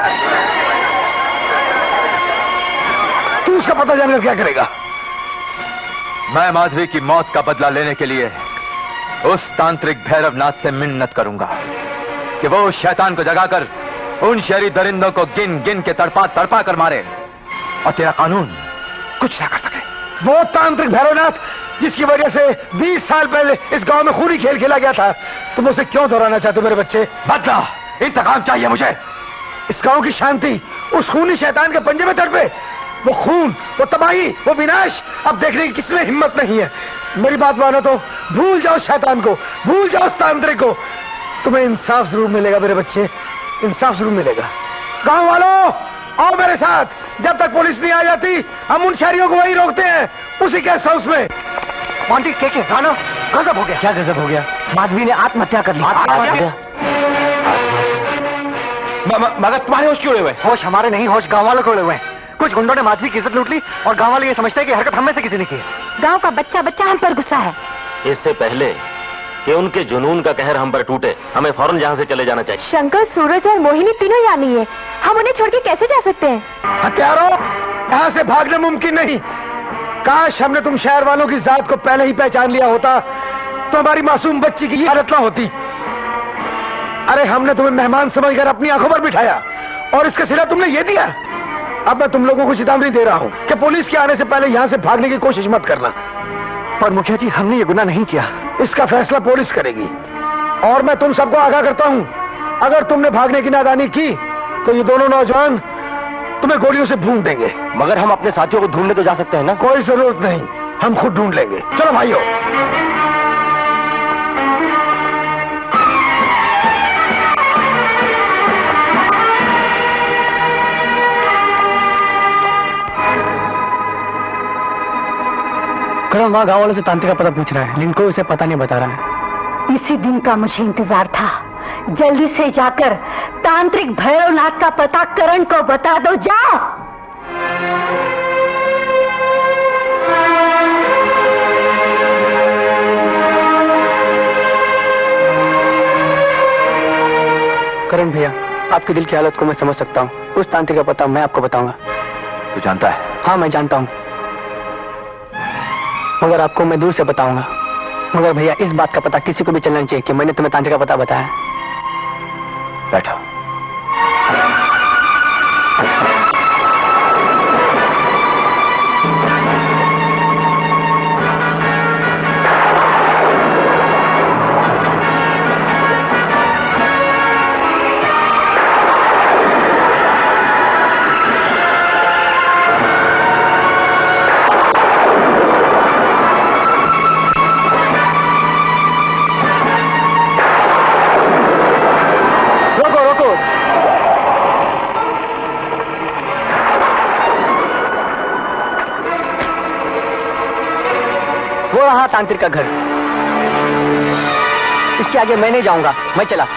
तू उसका पता जानकर क्या करेगा? मैं माधवी की मौत का बदला लेने के लिए उस तांत्रिक भैरव नाथ से मिन्नत करूंगा कि वो उस शैतान को जगाकर उन शहरी दरिंदों को गिन गिन के तड़पा तड़पा कर मारे, और तेरा कानून कुछ ना कर सके। वो तांत्रिक भैरवनाथ जिसकी वजह से 20 साल पहले इस गांव में खूनी खेल खेला गया था, तुम उसे क्यों दोहराना चाहते हो मेरे बच्चे? बदला, इंतकाम चाहिए मुझे। इस गांव की शांति उस खूनी शैतान के पंजे में तड़पे। वो खून, वो तबाही, वो विनाश अब देखने की किसी में हिम्मत नहीं है। मेरी बात मानो तो भूल जाओ शैतान को, भूल जाओ उस तांत्रिक को। तुम्हें इंसाफ जरूर मिलेगा मेरे बच्चे, इंसाफ जरूर मिलेगा। गांव वालों, आओ मेरे साथ। जब तक पुलिस नहीं आ जाती हम उन शहरियों को वहीं रोकते हैं, उसी गेस्ट हाउस में। मोंटी, के राणा, गजब हो गया। क्या गजब हो गया? माधवी ने आत्महत्या कर ली। आत्महत्या? मगर तुम्हारे होश क्यों उड़े हुए? होश हमारे नहीं, होश गांव वालों को उड़े हुए हैं। कुछ गुंडों ने माधवी की इज्जत लूट ली और गांव वाले ये समझते हैं कि हरकत हम में से किसी ने की। गांव का बच्चा बच्चा हम पर गुस्सा है। इससे पहले कि उनके जुनून का कहर हम पर टूटे, हमें फौरन यहाँ से चले जाना चाहिए। शंकर, सूरज और मोहिनी तीनों यहाँ नहीं है, हम उन्हें छोड़ के कैसे जा सकते हैं? हत्यारों, यहाँ से भागना मुमकिन नहीं। काश हमने तुम शहर वालों की जात को पहले ही पहचान लिया होता तो हमारी मासूम बच्ची की हालत ना होती। अरे हमने तुम्हें मेहमान समझकर अपनी आंखों पर बिठाया और इसका सिला तुमने ये दिया। अब मैं तुम लोगों को चेतावनी दे रहा हूं कि पुलिस के आने से पहले यहां से भागने की कोशिश मत करना। पर मुखिया जी, हमने ये गुनाह नहीं किया। इसका फैसला पुलिस करेगी। और मैं तुम सबको आगाह करता हूं, अगर तुमने भागने की नादानी की तो ये दोनों नौजवान तुम्हें गोलियों से भून देंगे। मगर हम अपने साथियों को ढूंढने तो जा सकते हैं ना? कोई जरूरत नहीं, हम खुद ढूंढ लेंगे। चलो भाइयों। करण वहां गांव वालों से तांत्रिक का पता पूछ रहा है, लेकिन कोई उसे पता नहीं बता रहा है। इसी दिन का मुझे इंतजार था। जल्दी से जाकर तांत्रिक भैरवनाथ का पता करण को बता दो, जाओ। करण भैया, आपके दिल की हालत को मैं समझ सकता हूँ। उस तांत्रिक का पता मैं आपको बताऊंगा। तू जानता है? हाँ, मैं जानता हूँ, मगर आपको मैं दूर से बताऊंगा। मगर भैया, इस बात का पता किसी को भी चलना चाहिए कि मैंने तुम्हें तांत्रिक का पता बताया। बैठो। तांत्रिक का घर। इसके आगे मैं नहीं जाऊंगा, मैं चला।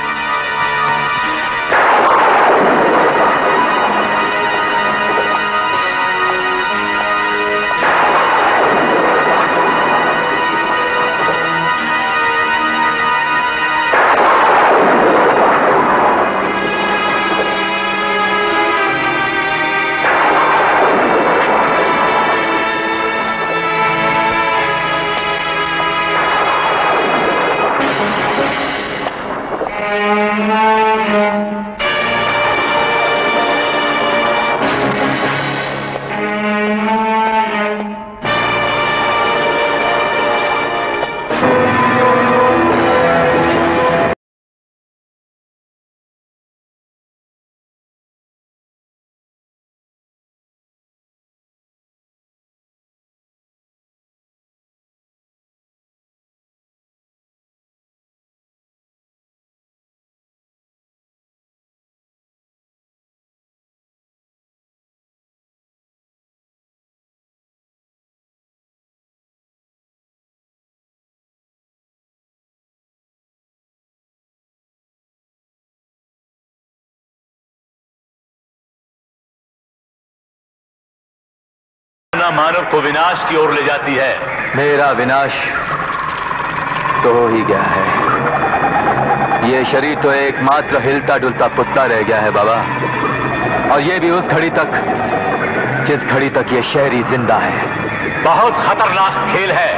मानव को विनाश की ओर ले जाती है। मेरा विनाश तो हो ही गया है। ये शरीर तो एकमात्र हिलता डुलता पुतला रह गया है बाबा, और ये भी उस घड़ी तक जिस घड़ी तक ये शहरी जिंदा है। बहुत खतरनाक खेल है।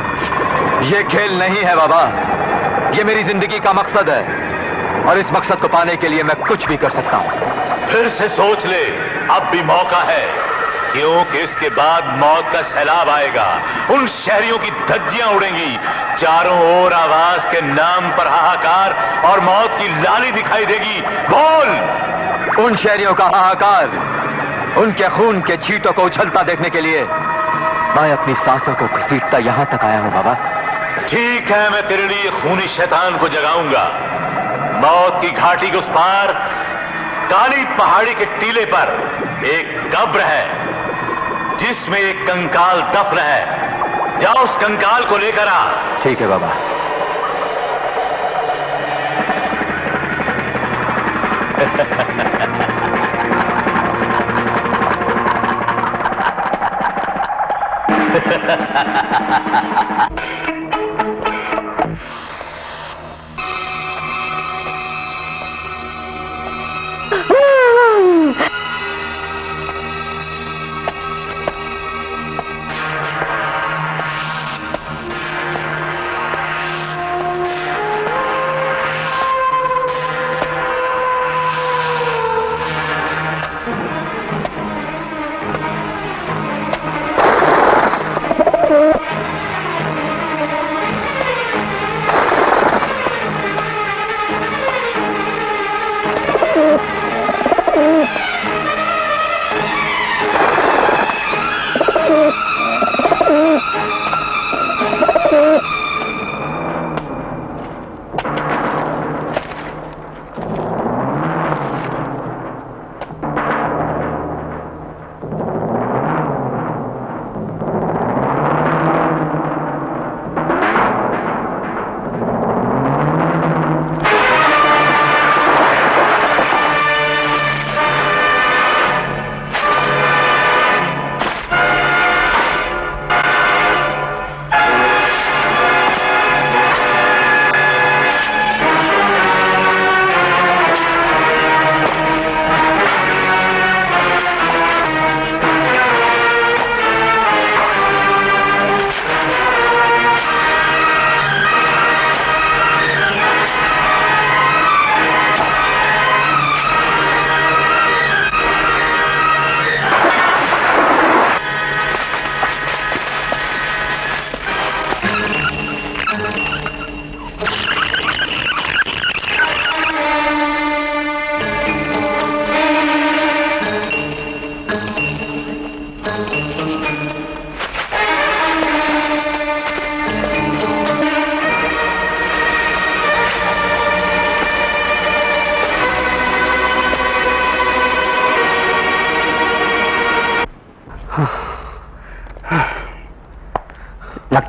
ये खेल नहीं है बाबा, ये मेरी जिंदगी का मकसद है, और इस मकसद को पाने के लिए मैं कुछ भी कर सकता हूं। फिर से सोच ले, अब भी मौका है, क्योंकि इसके बाद मौत का सैलाब आएगा। उन शहरियों की धज्जियां उड़ेंगी, चारों ओर आवाज के नाम पर हाहाकार और मौत की लाली दिखाई देगी। बोल! उन शहरियों का हाहाकार, उनके खून के छींटों को उछलता देखने के लिए मैं अपनी सांसों को घसीटता यहां तक आया हूं बाबा। ठीक है, मैं तेरे लिए खूनी शैतान को जगाऊंगा। मौत की घाटी के उस पार काली पहाड़ी के टीले पर एक कब्र है जिसमें एक कंकाल दफन है। जाओ उस कंकाल को लेकर आ। ठीक है बाबा।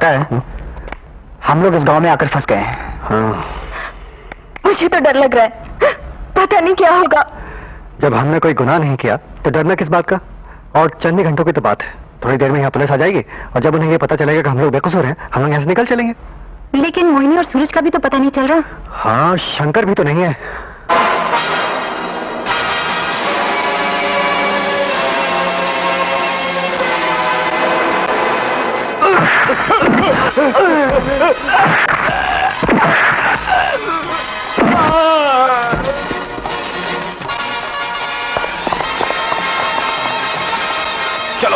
लगता है हम लोग इस गांव में आकर फंस गए हैं। हाँ। मुझे तो डर लग रहा है, पता नहीं क्या होगा। जब हमने कोई गुनाह नहीं किया तो डरना किस बात का? और चंद ही घंटों की तो बात है, थोड़ी देर में यहाँ पुलिस आ जाएगी और जब उन्हें ये पता चलेगा कि हम लोग बेकसूर हैं, हम लोग यहाँ से निकल चलेंगे। लेकिन मोहिनी और सूरज का भी तो पता नहीं चल रहा। हाँ, शंकर भी तो नहीं है। चलो।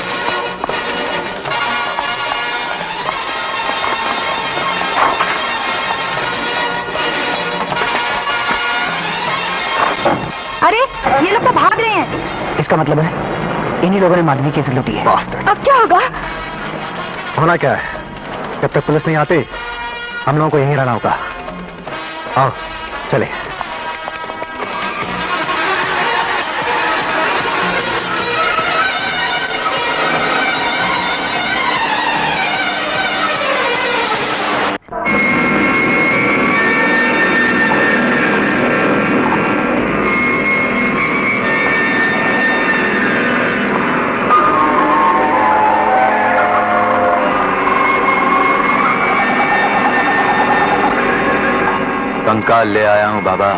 अरे ये लोग तो भाग रहे हैं। इसका मतलब है इन्हीं लोगों ने माधवी की इज्जत लूटी है। अब क्या होगा? होना क्या है, जब तक पुलिस नहीं आती हम लोगों को यहीं रहना होगा। आओ चले। कंकाल ले आया हूं बाबा।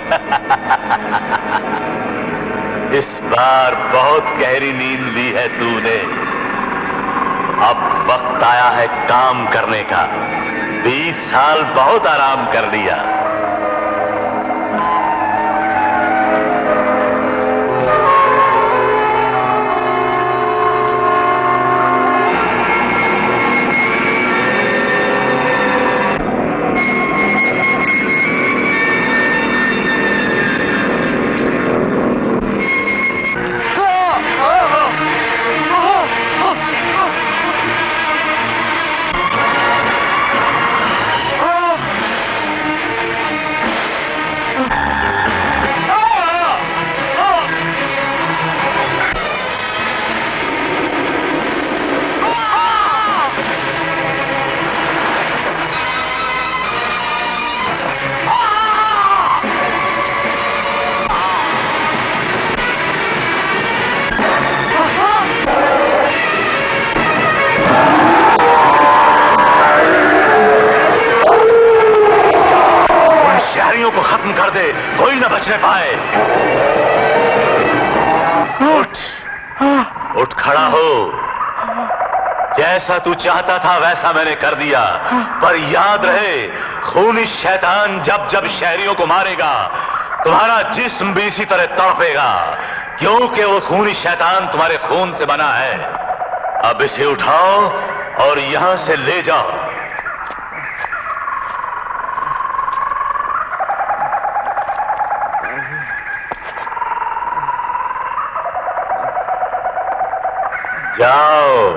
इस बार बहुत गहरी नींद ली है तूने। अब वक्त आया है काम करने का। 20 साल बहुत आराम कर लिया। को खत्म कर दे, कोई ना बचने पाए। उठ, उठ खड़ा हो। जैसा तू चाहता था वैसा मैंने कर दिया, पर याद रहे खूनी शैतान जब जब शहरियों को मारेगा तुम्हारा जिस्म भी इसी तरह तड़पेगा, क्योंकि वो खूनी शैतान तुम्हारे खून से बना है। अब इसे उठाओ और यहां से ले जाओ। जाओ।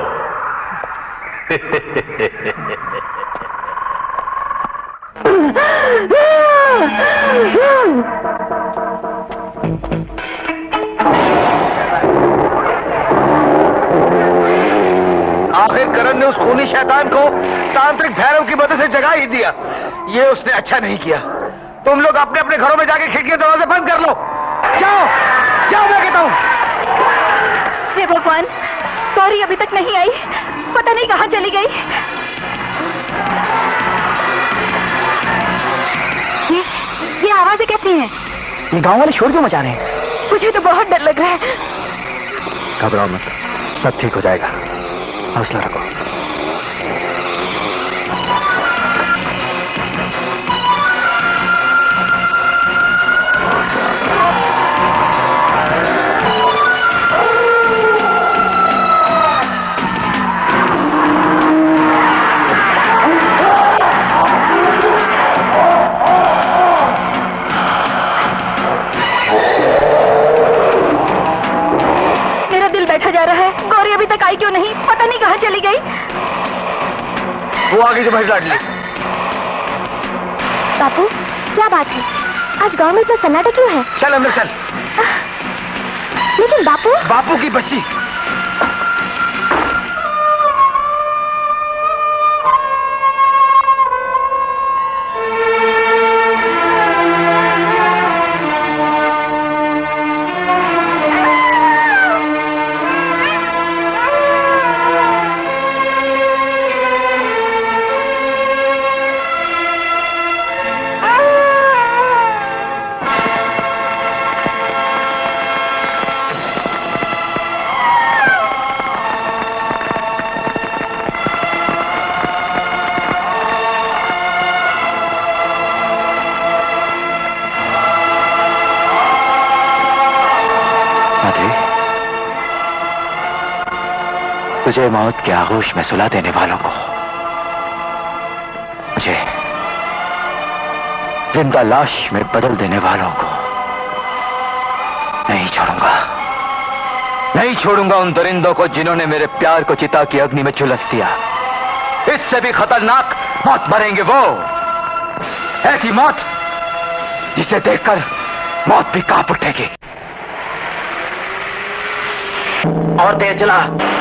आखिर करण ने उस खूनी शैतान को तांत्रिक भैरव की मदद से जगा ही दिया। ये उसने अच्छा नहीं किया। तुम लोग अपने अपने घरों में जाके खिड़कियां दरवाजे बंद कर लो। जाओ जाओ, मैं कहता हूं। हे भगवान, गौरी अभी तक नहीं आई, पता नहीं कहां चली गई। ये आवाजें कैसी हैं? ये गांव वाले शोर क्यों मचा रहे हैं? मुझे तो बहुत डर लग रहा है। घबराओ मत, सब ठीक हो जाएगा, हौसला रखो। बैठा जा रहा है। गौरी अभी तक आई क्यों नहीं, पता नहीं कहां चली गई। वो आ गई तुम्हारी लाडली। बापू, क्या बात है, आज गांव में इतना सन्नाटा क्यों है? चल अंदर चल। लेकिन बापू, बापू की बच्ची मुझे मौत के आगोश में सुला देने वालों को मुझे जिंदा लाश में बदल देने वालों को नहीं छोड़ूंगा। नहीं छोड़ूंगा उन दरिंदों को जिन्होंने मेरे प्यार को चिता की अग्नि में झुलस दिया। इससे भी खतरनाक मौत मरेंगे वो, ऐसी मौत जिसे देखकर मौत भी कांप उठेगी। और तेज चला।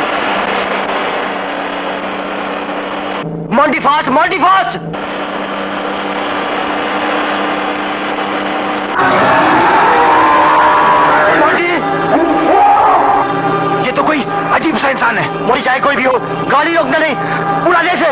Monty fast, Monty fast. Monty, ये तो कोई अजीब सा इंसान है। मोरी चाहे कोई भी हो, गाड़ी रोकना नहीं, पूरा जैसे।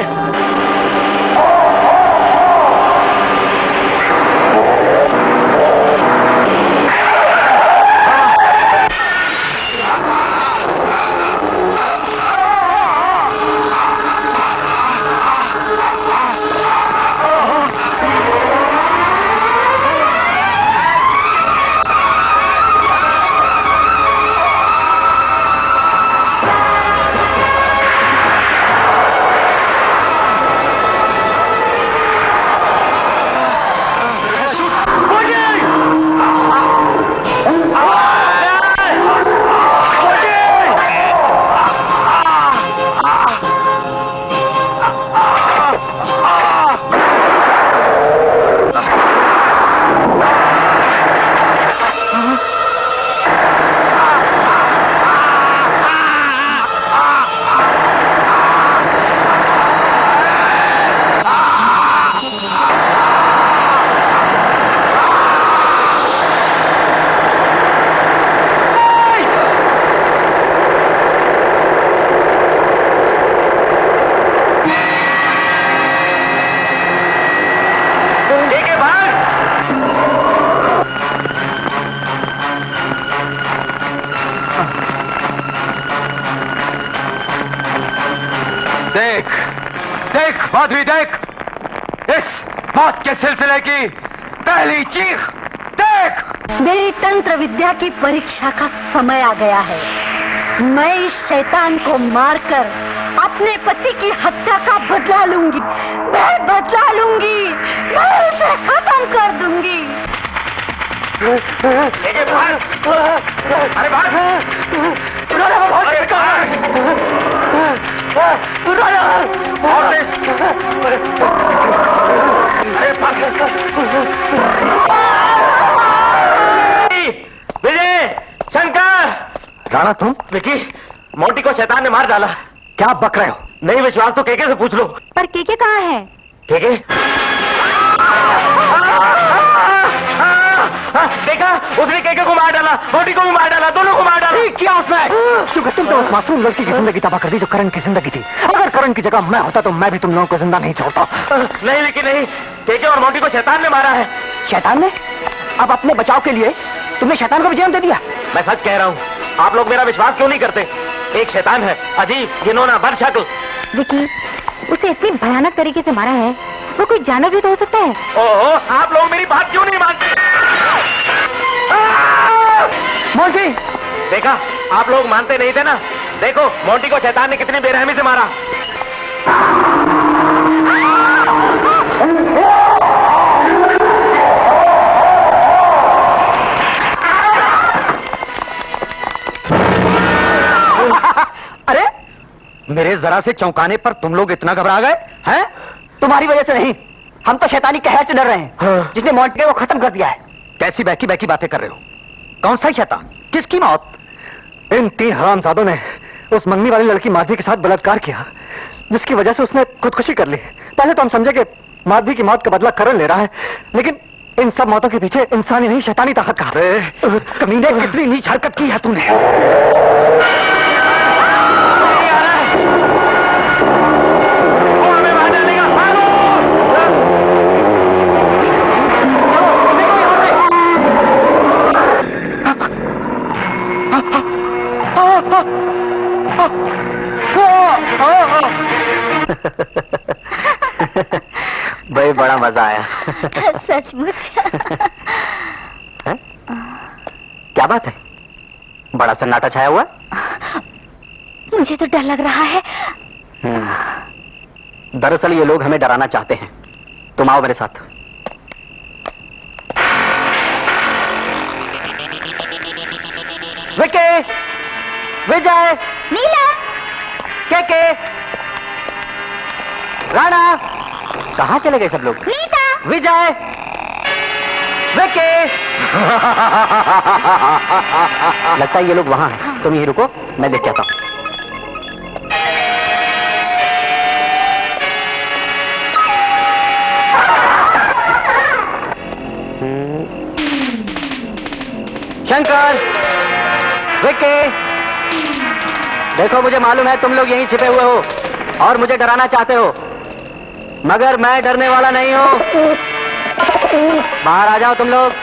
माधवी देख, इस मौत के सिलसिले की पहली चीख देख। मेरी तंत्र विद्या की परीक्षा का समय आ गया है। मैं इस शैतान को मारकर अपने पति की हत्या का बदला लूंगी। मैं बदला लूंगी, मैं इसे खत्म कर दूंगी। अरे भाग! विजय, शंकर! राणा तुम? विकी, मोंटी को शैतान ने मार डाला। क्या बक रहे हो? नहीं विश्वास तो केके से पूछ लो। पर केके कहाँ है? केके? देखा, उसने केके को मार डाला, मोंटी को भी मार डाला, दोनों को मार डाला। क्या उसने? क्योंकि तुम तो उस मासूम लड़की की जिंदगी तबाह कर दी जो करण की जिंदगी थी। अगर करण की जगह मैं होता तो मैं भी तुम लोगों को जिंदा नहीं छोड़ता। नहीं विकी नहीं, केके और मोंटी को शैतान ने मारा है। शैतान ने? अब अपने बचाव के लिए तुमने शैतान को भी जीवन दे दिया? मैं सच कह रहा हूँ, आप लोग मेरा विश्वास क्यों नहीं करते? एक शैतान है, अजीब, घिनौना, बदशक्ल। विकी, उसे इतनी भयानक तरीके से मारा है, वो कोई जानवर भी तो हो सकता है। ओहो, आप लोग मेरी बात क्यों नहीं मानते? मोंटी! देखा, आप लोग मानते नहीं थे ना। देखो, मोंटी को शैतान ने कितनी बेरहमी से मारा। अरे, मेरे जरा से चौंकाने पर तुम लोग इतना घबरा गए हैं? तुम्हारी वजह से नहीं, हम तो शैतानी कहर से डर रहे हैं। हाँ। जिसने मोंटी को खत्म कर दिया है। कैसी बैकी बैकी बातें कर रहे हो? कौन सा शैतान? किसकी मौत? इन 3 हरामजादों ने उस मंगनी वाली लड़की माधवी के साथ बलात्कार किया, जिसकी वजह से उसने खुदकुशी कर ली। पहले तो हम समझे कि माधवी की मौत का बदला करण ले रहा है, लेकिन इन सब मौतों के पीछे इंसानी नहीं शैतानी ताकत कहा। कमीने, कितनी नीच हरकत की है तूने। भाई बड़ा मजा आया। सचमुच। क्या बात है? बड़ा सन्नाटा छाया हुआ? मुझे तो डर लग रहा है। दरअसल ये लोग हमें डराना चाहते हैं। तुम आओ मेरे साथ। विके, विजय, नीला, के राणा, कहाँ चले गए सब लोग? नीता, विजय, विके। लगता है ये लोग वहां हैं। तुम यहीं रुको, मैं देख के आता हूं। शंकर, विके, देखो मुझे मालूम है तुम लोग यहीं छिपे हुए हो और मुझे डराना चाहते हो, मगर मैं डरने वाला नहीं हूं। बाहर आ जाओ तुम लोग।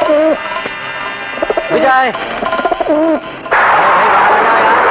विजय, बाहर आ जाओ यार।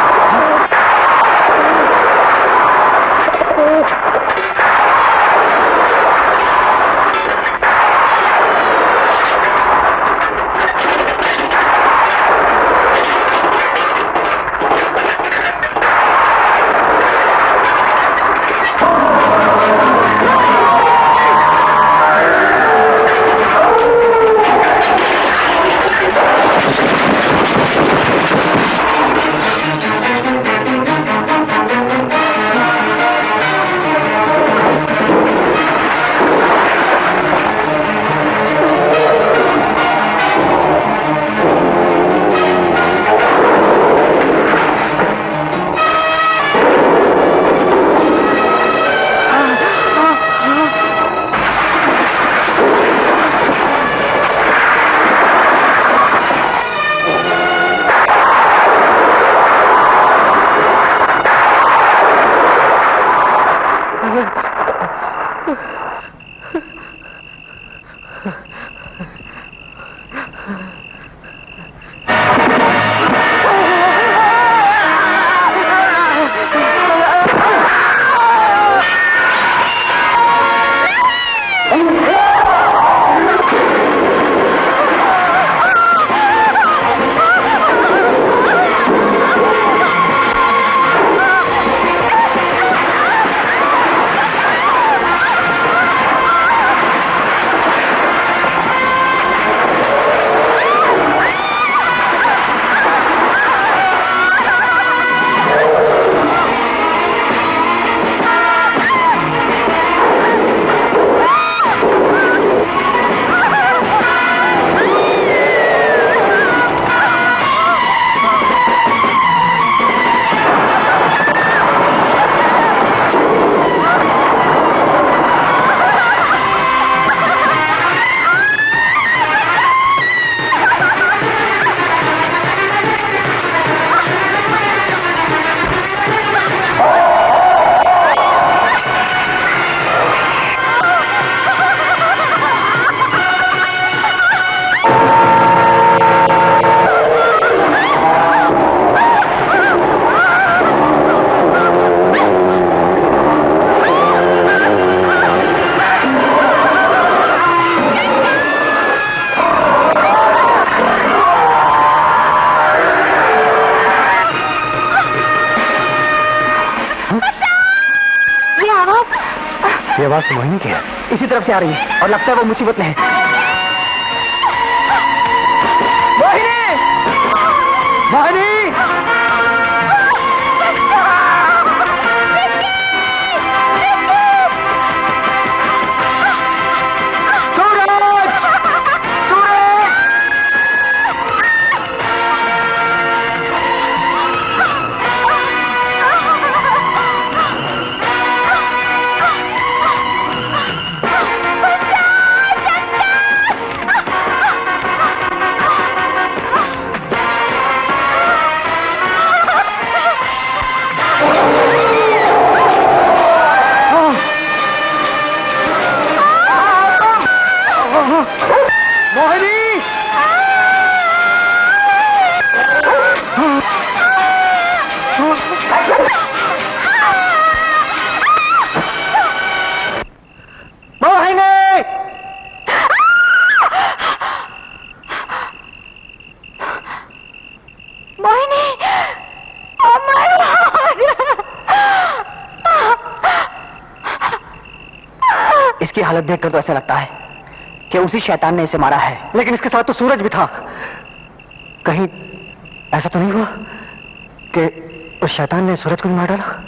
ये आवाज मोहिनी की है। इसी तरफ से आ रही है और लगता है वो मुसीबत में है। मोहिनी! मोहिनी! हालत देखकर तो ऐसा लगता है कि उसी शैतान ने इसे मारा है। लेकिन इसके साथ तो सूरज भी था। कहीं ऐसा तो नहीं हुआ कि उस शैतान ने सूरज को भी मार डाला?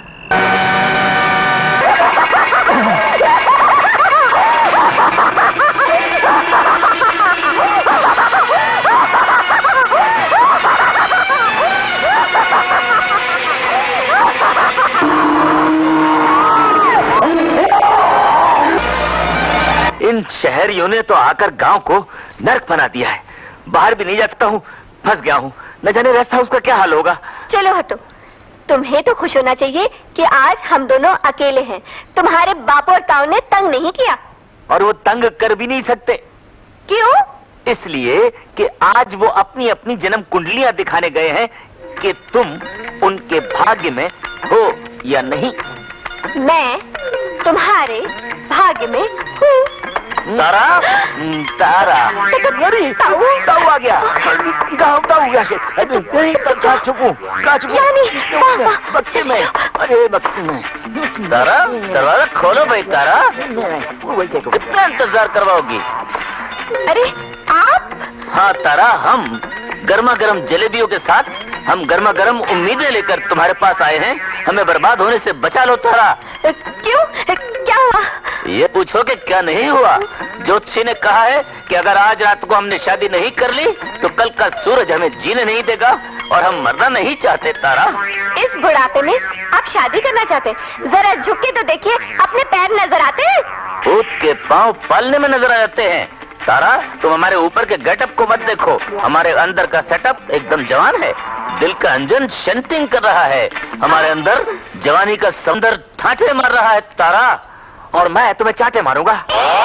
इन शहरियों ने तो आकर गांव को नर्क बना दिया है। बाहर भी नहीं जा सकता हूँ, फंस गया हूँ। न जाने रेस्ट हाउस का क्या हाल होगा। चलो हटो, तुम्हें तो खुश होना चाहिए कि आज हम दोनों अकेले हैं। तुम्हारे बाप और ताऊ ने तंग नहीं किया। और वो तंग कर भी नहीं सकते। क्यों? इसलिए कि आज वो अपनी अपनी जन्म कुंडलियां दिखाने गए हैं कि तुम उनके भाग्य में हो या नहीं। मैं तुम्हारे भाग्य में हूँ। तारा, तारा, ताऊ आ गया। ताऊ गया से। कहाँ छुपूं? बक्से में। अरे बक्से में। तारा, दरवाजा खोलो भाई तारा। कितना इंतजार करवाओगी? अरे आप? हाँ तारा, हम गर्मा गर्म जलेबियों के साथ हम गर्मा गर्म उम्मीदें लेकर तुम्हारे पास आए हैं। हमें बर्बाद होने से बचा लो तारा। क्यों? क्या हुआ? ये पूछो कि क्या नहीं हुआ। ज्योतिषी ने कहा है कि अगर आज रात को हमने शादी नहीं कर ली तो कल का सूरज हमें जीने नहीं देगा और हम मरना नहीं चाहते तारा। इस बुढ़ापे में आप शादी करना चाहते? जरा झुक के तो देखिए, अपने पैर नजर आते हैं? ऊँट के पांव पालने में नजर आ जाते हैं। तारा, तुम हमारे ऊपर के गेटअप को मत देखो। हमारे अंदर का सेटअप एकदम जवान है। दिल का अंजन शंटिंग कर रहा है। हमारे अंदर जवानी का समुंदर ठाठे मार रहा है तारा। और मैं तुम्हें चाटे मारूंगा।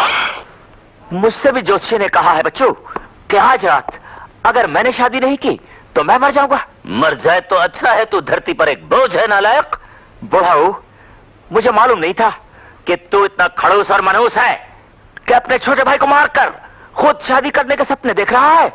मुझसे भी जोशी ने कहा है बच्चों कि आज रात अगर मैंने शादी नहीं की तो मैं मर जाऊंगा। मर जाए तो अच्छा है, तू धरती पर एक बोझ है नालायक। बुढ़ाऊ, मुझे मालूम नहीं था कि तू इतना खड़ूस और मनहूस है कि अपने छोटे भाई को मारकर खुद शादी करने के सपने देख रहा है।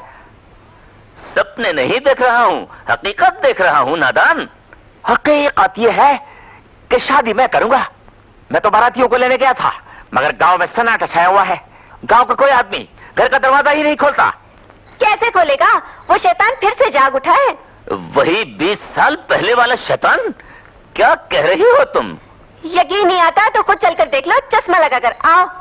सपने नहीं देख रहा हूं, हकीकत देख रहा हूं नादान। हकीकत यह है कि शादी मैं करूंगा। मैं तो बारातियों को लेने गया था, मगर गांव में सन्नाटा छाया हुआ है। गांव का कोई आदमी घर का दरवाजा ही नहीं खोलता। कैसे खोलेगा? वो शैतान फिर से जाग उठा है। वही 20 साल पहले वाला शैतान? क्या कह रही हो तुम? यकीन नहीं आता तो खुद चलकर देख लो, चश्मा लगाकर। आओ।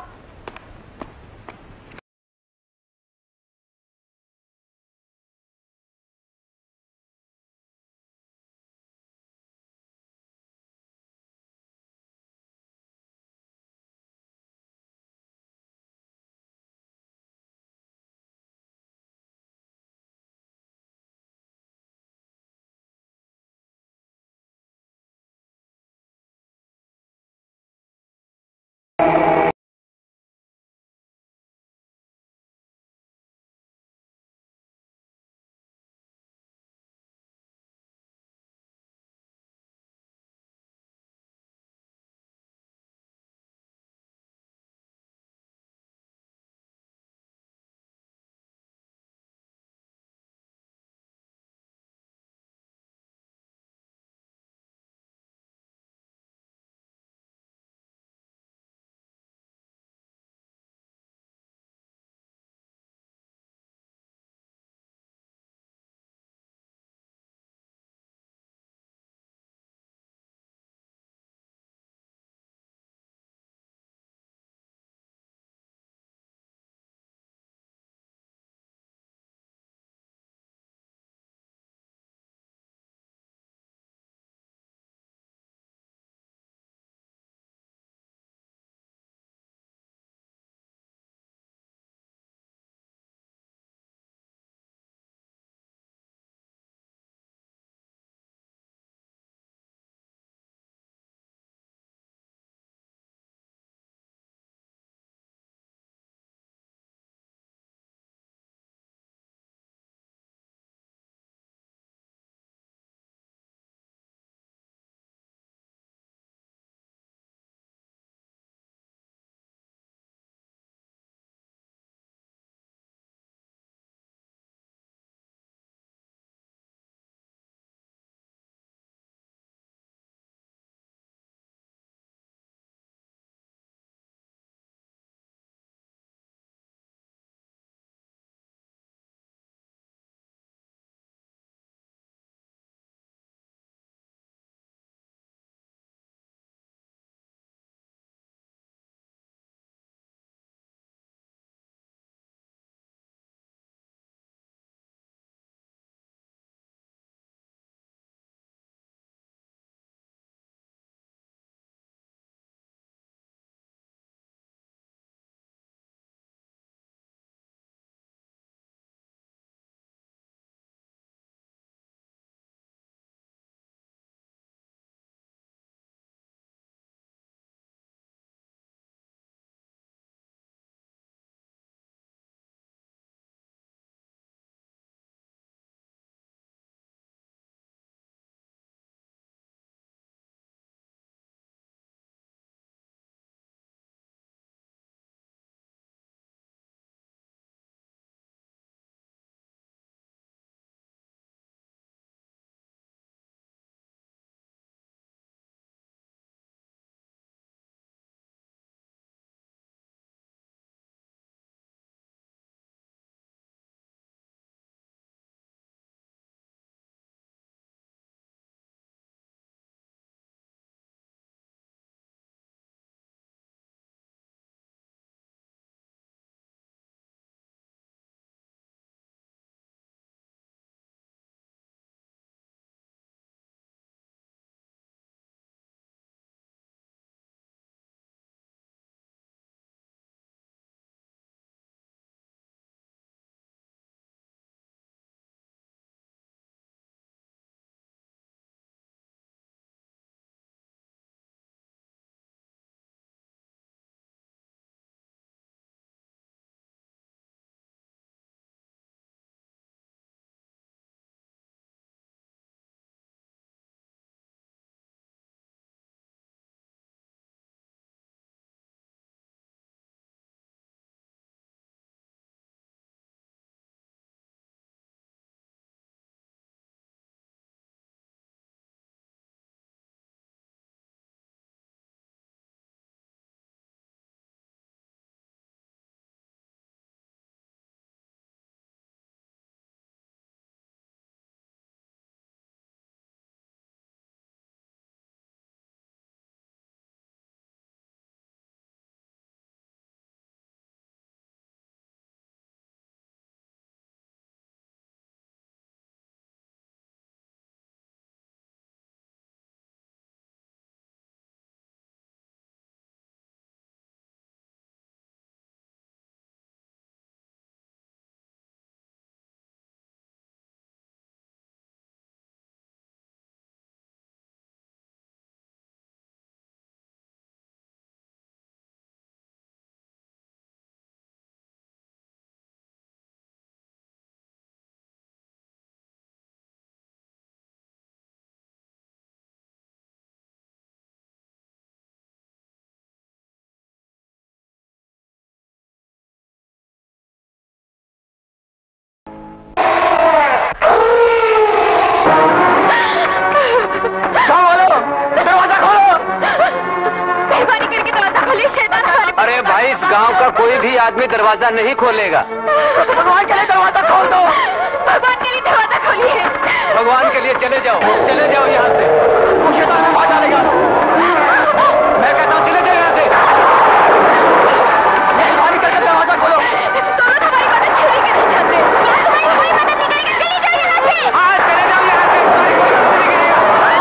आदमी दरवाजा नहीं खोलेगा। भगवान के लिए दरवाजा खोल दो। भगवान के लिए दरवाजा खोलिए। भगवान के लिए चले जाओ यहाँ से। वो शैतान हमें मार डालेगा। मैं कहता हूँ चले जाओ यहाँ से। मेहरबानी करके दरवाजा खोलो। दोनों हमारी मदद क्यों नहीं करना चाहते? तुम्हारी कोई मदद नहीं करेगी, चली जाओ यहाँ से। हाँ चले जाओ यहाँ से, तुम्हारी कोई मदद नहीं करेगा।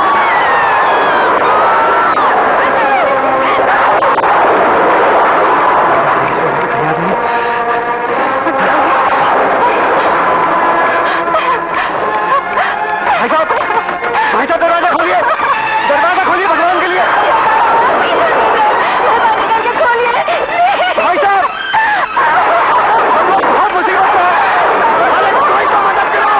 भाई साहब दरवाजा खोलिए, दरवाजा खोलिए भगवान के लिए। मेहरबानी करके खोलिए। भाई साहब बहुत मुसीबत है, अरे कोई तो मदद करो।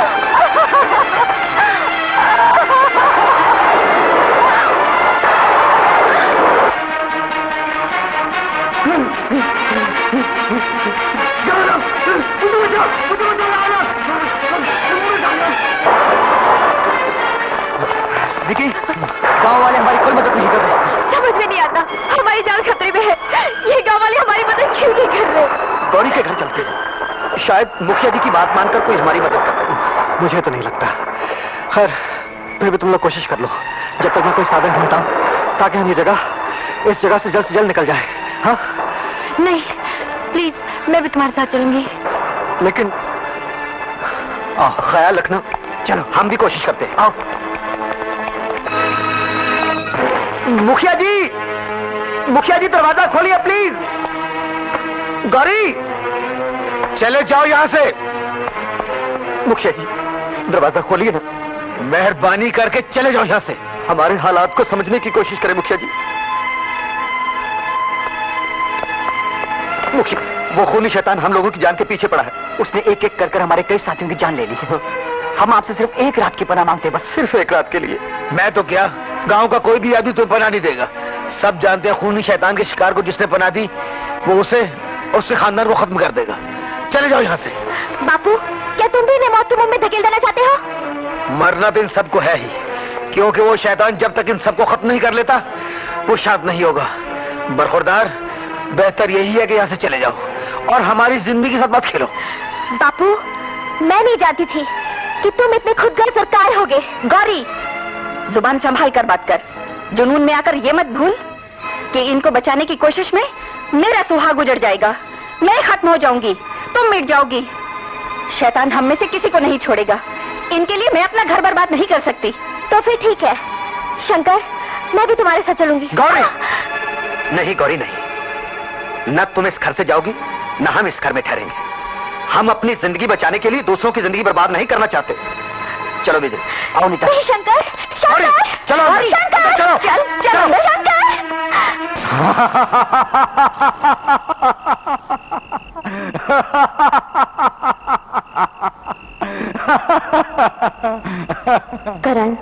विकी, गांव वाले हमारी कोई मदद नहीं कर रहे। समझ में नहीं आता, हमारी जान खतरे में है। ये गांव वाले हमारी मदद क्यों नहीं कर रहे? गौरी के घर चलते हैं, शायद मुखिया जी की बात मानकर कोई हमारी मदद कर दे। मुझे तो नहीं लगता। खैर फिर भी तुम लोग कोशिश कर लो, जब तक मैं कोई साधन ढूंढता हूँ ताकि हम इस जगह से जल्द निकल जाए। हाँ नहीं प्लीज, मैं भी तुम्हारे साथ चलूंगी। लेकिन ख्याल रखना। चलो हम भी कोशिश करते हैं। आओ। मुखिया जी दरवाजा खोलिए प्लीज। गौरी चले जाओ यहाँ से। मुखिया जी दरवाजा खोलिए ना, मेहरबानी करके चले जाओ यहाँ से। हमारे हालात को समझने की कोशिश करें मुखिया जी। मुखिया, वो खूनी शैतान हम लोगों की जान के पीछे पड़ा है। उसने एक एक कर हमारे कई साथियों की जान ले ली। हम आपसे सिर्फ एक रात की पनाह मांगते हैं, बस सिर्फ एक रात के लिए। मैं तो क्या, गांव का कोई भी आदमी तुम्हें पनाह नहीं देगा। सब जानते हैं खूनी शैतान के शिकार को जिसने पनाह दी वो उसे और उसके खानदान को खत्म कर देगा। चले जाओ यहाँ से। बापू, क्या तुम भी इन्हें मौत के मुंह में धकेल देना चाहते हो? मरना तो इन सबको है ही, क्योंकि वो शैतान जब तक इन सबको खत्म नहीं कर लेता वो शांत नहीं होगा। बरखुरदार, बेहतर यही है कि यहाँ से चले जाओ और हमारी जिंदगी के साथ मत खेलो। बापू, मैं नहीं जानती थी कि तुम इतने खुदगर्ज और कायर होगे। गौरी, जुबान संभाल कर बात कर। जुनून में आकर ये मत भूल कि इनको बचाने की कोशिश में मेरा सुहाग उजड़ जाएगा, मैं खत्म हो जाऊंगी, तुम मिट जाओगी। शैतान हम में से किसी को नहीं छोड़ेगा। इनके लिए मैं अपना घर बर्बाद नहीं कर सकती। तो फिर ठीक है शंकर, मैं भी तुम्हारे साथ चलूंगी। गौरी! नहीं गौरी नहीं, न तुम इस घर से जाओगी न हम इस घर में ठहरेंगे। हम अपनी जिंदगी बचाने के लिए दूसरों की जिंदगी बर्बाद नहीं करना चाहते। चलो विजय, आओ नीता। नहीं शंकर, शंकर, चलो शंकर, चलो, चल चल शंकर। करण,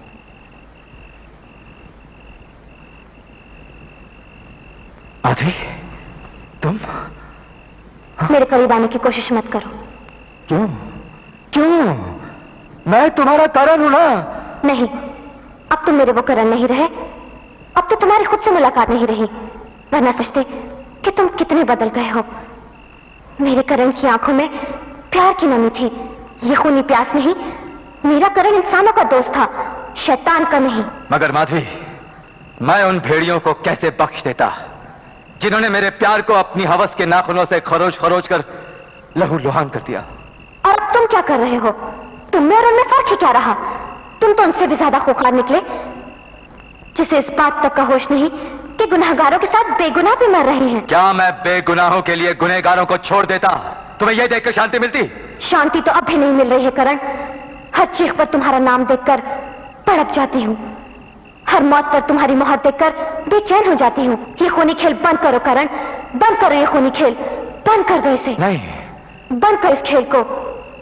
माधवी, तुम मेरे करीब आने की कोशिश मत करो। क्यों? क्यों? मैं तुम्हारा करण हूं ना। नहीं, अब तुम मेरे वो करण नहीं रहे। अब तो तुम्हारी खुद से मुलाकात नहीं रही, वरना सोचते कि तुम कितने बदल गए हो। मेरे करण की आंखों में प्यार की नमी थी। ये खूनी प्यास नहीं, मेरा करण इंसानों का दोस्त था, शैतान का नहीं। मगर माधवी, मैं उन भेड़ियों को कैसे बख्श देता जिन्होंने मेरे प्यार को अपनी हवस के नाखूनों से खरोच खरोच कर लहू लुहान कर दिया। और अब तुम क्या कर रहे हो? तुम में और उनमें फर्क ही क्या रहा? तुम तो उनसे भी ज्यादा खूंखार निकले, जिसे इस बात तक का होश नहीं कि गुनहगारों के साथ बेगुनाह भी मर रहे हैं। क्या मैं बेगुनाहों के लिए गुनहगारों को छोड़ देता? तुम्हें यह देखकर शांति मिलती? शांति तो अब भी नहीं मिल रही है करण। हर चीख पर तुम्हारा नाम देखकर तड़प जाती हूँ, हर मौत पर तुम्हारी मोहर देखकर बेचैन हो जाती हूँ। ये खूनी खेल बंद करो करण, बंद करो ये खूनी खेल, बंद कर दो इसे। नहीं, बंद करो इस खेल को।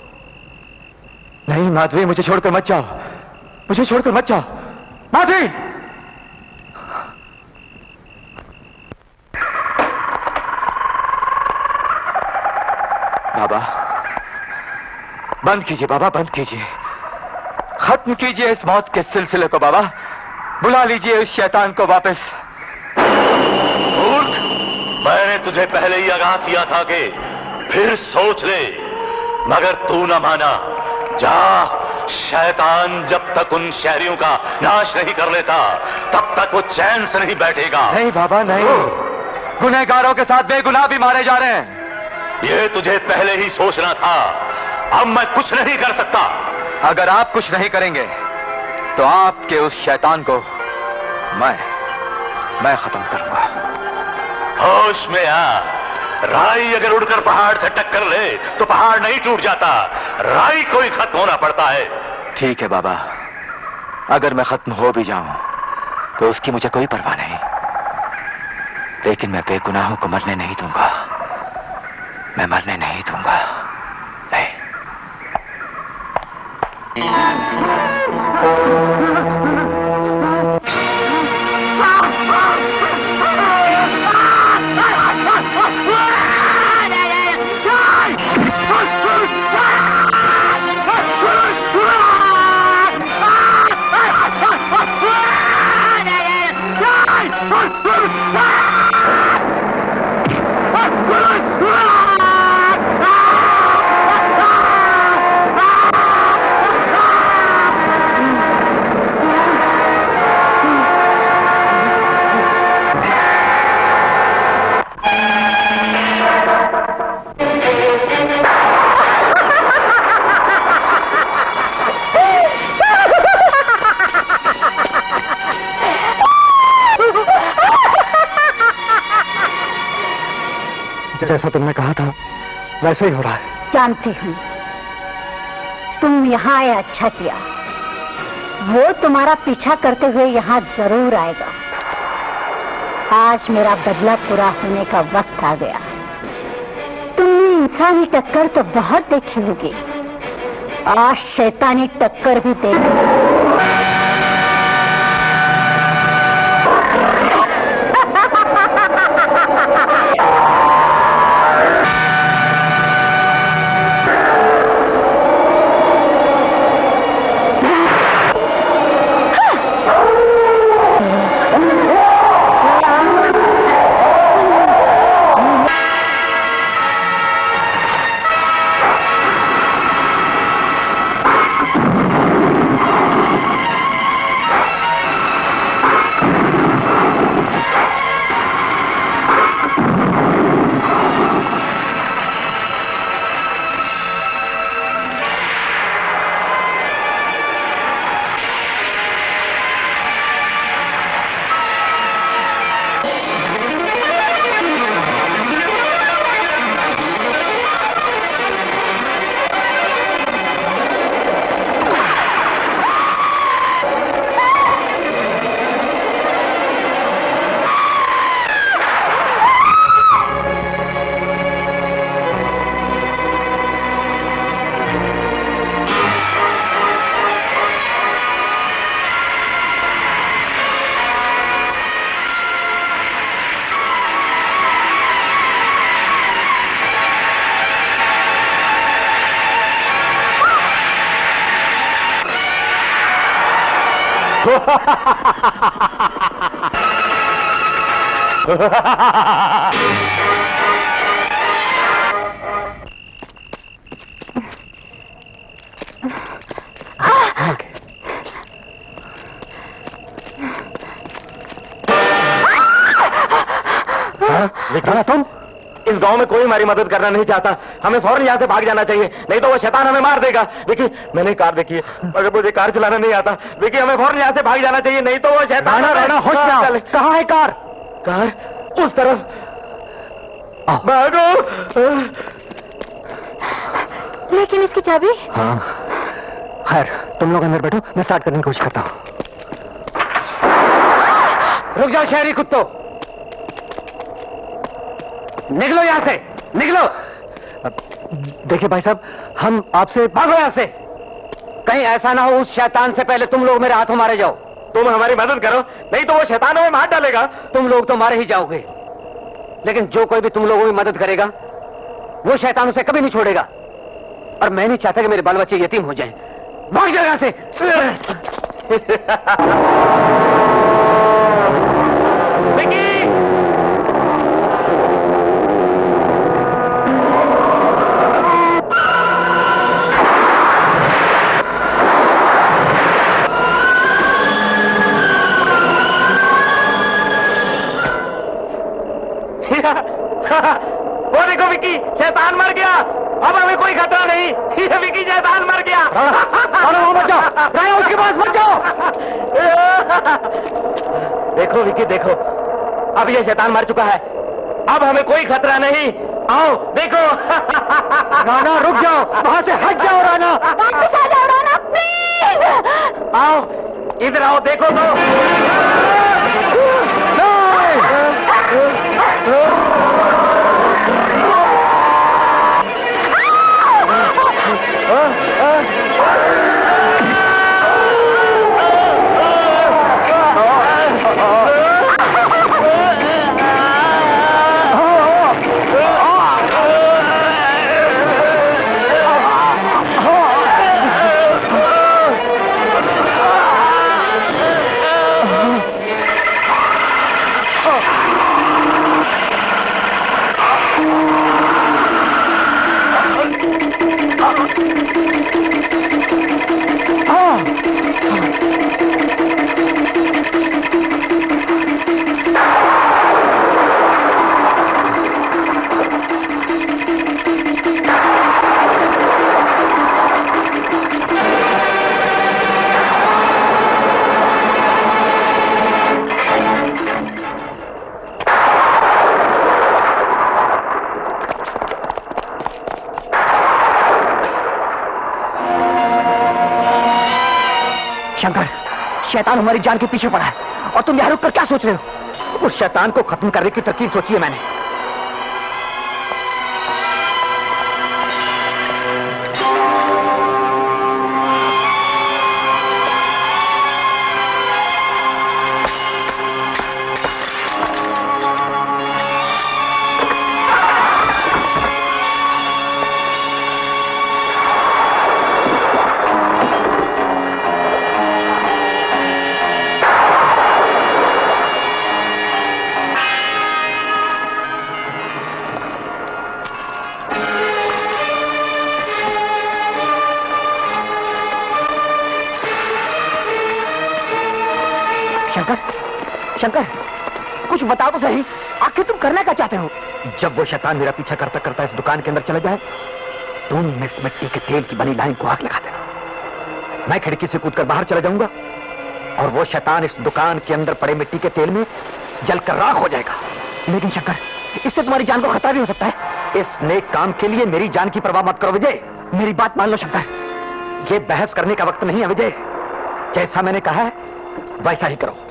नहीं माधवी, मुझे छोड़कर मत जाओ, मुझे छोड़कर मत जाओ माधवी। बाबा, बंद कीजिए बाबा, बंद कीजिए, खत्म कीजिए इस मौत के सिलसिले को बाबा। बुला लीजिए उस शैतान को वापस। मूर्ख, मैंने तुझे पहले ही आगाह किया था कि फिर सोच ले, मगर तू न माना। जा, शैतान जब तक उन शहरियों का नाश नहीं कर लेता तब तक वो चैन से नहीं बैठेगा। नहीं बाबा नहीं, गुनहगारों के साथ बेगुनाह भी मारे जा रहे हैं। ये तुझे पहले ही सोचना था। अब मैं कुछ नहीं कर सकता। अगर आप कुछ नहीं करेंगे तो आपके उस शैतान को मैं खत्म करूंगा। होश में आ। राई अगर उड़कर पहाड़ से टक्कर ले तो पहाड़ नहीं टूट जाता, राई को ही खत्म होना पड़ता है। ठीक है बाबा, अगर मैं खत्म हो भी जाऊं तो उसकी मुझे कोई परवाह नहीं, लेकिन मैं बेगुनाहों को मरने नहीं दूंगा। मैं मरने नहीं दूंगा। नहीं। जैसा तुमने कहा था वैसे ही हो रहा है। जानती हूँ, तुम यहाँ आए अच्छा किया। वो तुम्हारा पीछा करते हुए यहाँ जरूर आएगा। आज मेरा बदला पूरा होने का वक्त आ गया। तुमने इंसानी टक्कर तो बहुत देखी होगी, आज शैतानी टक्कर भी देखी। देखा तुम, इस गांव में कोई हमारी मदद करना नहीं चाहता। हमें फौरन यहाँ से भाग जाना चाहिए, नहीं तो वो शैतान हमें मार देगा। देखिए, मैंने कार देखी है, मगर मुझे कार चलाना नहीं आता। देखिए, हमें फौरन यहाँ से भाग जाना चाहिए, नहीं तो वो शैतान। रहना होश में आओ। कहाँ है कार? कार उस तरफ। भागो। लेकिन इसकी चाबी? हाँ, खैर तुम लोग अंदर बैठो, मैं स्टार्ट करने की कोशिश करता हूँ। रुक जाओ शहरी कुत्तों, निकलो यहां से, निकलो। देखिए भाई साहब, हम आपसे भागो यहां से। कहीं ऐसा ना हो उस शैतान से पहले तुम लोग मेरे हाथों मारे जाओ। तुम हमारी मदद करो, नहीं तो वो शैतान हमें मार डालेगा। तुम लोग तो मारे ही जाओगे, लेकिन जो कोई भी तुम लोगों की मदद करेगा वो शैतान उसे कभी नहीं छोड़ेगा। और मैं नहीं चाहता कि मेरे बाल बच्चे यतीम हो जाएं। भाग जाओ यहां से। अब हमें कोई खतरा नहीं, ये विकी शैतान मर गया। राणा मत जाओ, राणा उसके पास मत जाओ। देखो विकी देखो, अब ये शैतान मर चुका है, अब हमें कोई खतरा नहीं। आओ देखो। राणा रुक जाओ, वहां से हट जाओ राणा। वापस आ जाओ राणा प्लीज। आओ इधर आओ, देखो तो। शंकर, शैतान हमारी जान के पीछे पड़ा है और तुम यहाँ रुक कर क्या सोच रहे हो? उस शैतान को खत्म करने की तरकीब सोची है मैंने। शंकर, कुछ बताओ तो सही, आखिर तुम करना क्या चाहते हो? जब वो शैतान मेरा पीछा करता करता इस दुकान के अंदर चला जाए, तुम इस मिट्टी के तेल की बनी लाइन को आग लगा देना। मैं खिड़की से कूदकर बाहर चला जाऊंगा और वो शैतान इस दुकान के अंदर पड़े मिट्टी के तेल में जलकर राख हो जाएगा। लेकिन शंकर, इससे तुम्हारी जान को खतरा भी हो सकता है। इस नेक काम के लिए मेरी जान की परवाह मत करो विजय। मेरी बात मान लो शंकर, ये बहस करने का वक्त नहीं है विजय। जैसा मैंने कहा है वैसा ही करो।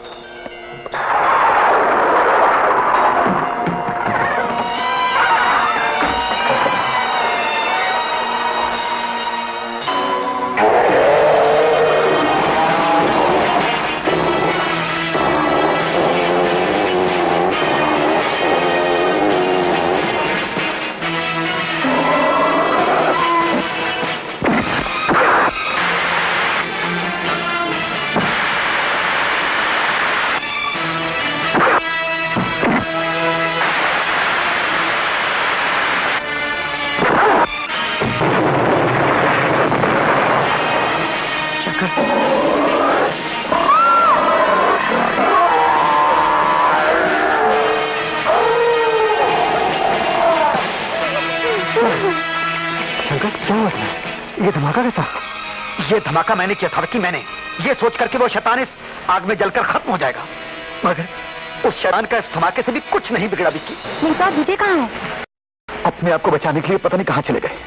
ये धमाका मैंने किया था विक्की, मैंने ये सोच करके वो शैतान इस आग में जलकर खत्म हो जाएगा, मगर उस शैतान का इस धमाके से भी कुछ नहीं बिगड़ा विक्की। मेहता विजय कहाँ है? अपने आप को बचाने के लिए पता नहीं कहाँ चले गए।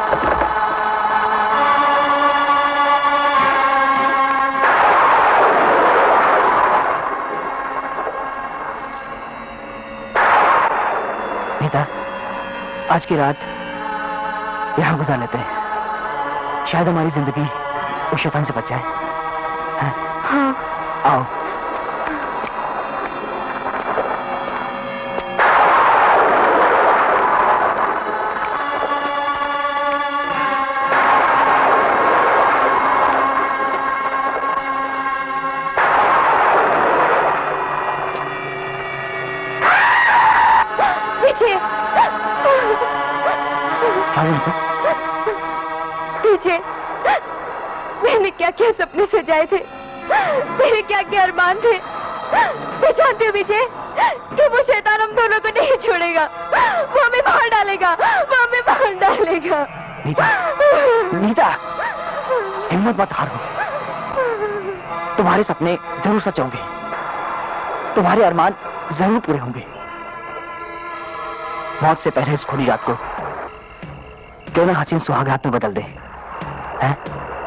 मेहता, आज की रात यहां गुजार लेते हैं, शायद हमारी जिंदगी उस शैतान से बच जाए। हाँ। आओ। पीछे। पीछे। मैंने क्या क्या सपने सजाए थे, मेरे क्या क्या अरमान थे। मैं जानती हूँ विजय कि वो शैतान हम दोनों को नहीं छोड़ेगा। वो हमें मार डालेगा, वो हमें मार डालेगा। नीता, नीता, हिम्मत मत हारो। तुम्हारे सपने जरूर सच होंगे, तुम्हारे अरमान जरूर पूरे होंगे। मौत से पहले इस खुली रात को क्यों ना हसीन सुहाग रात में बदल दे, हैं?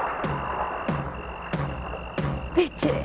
विजय,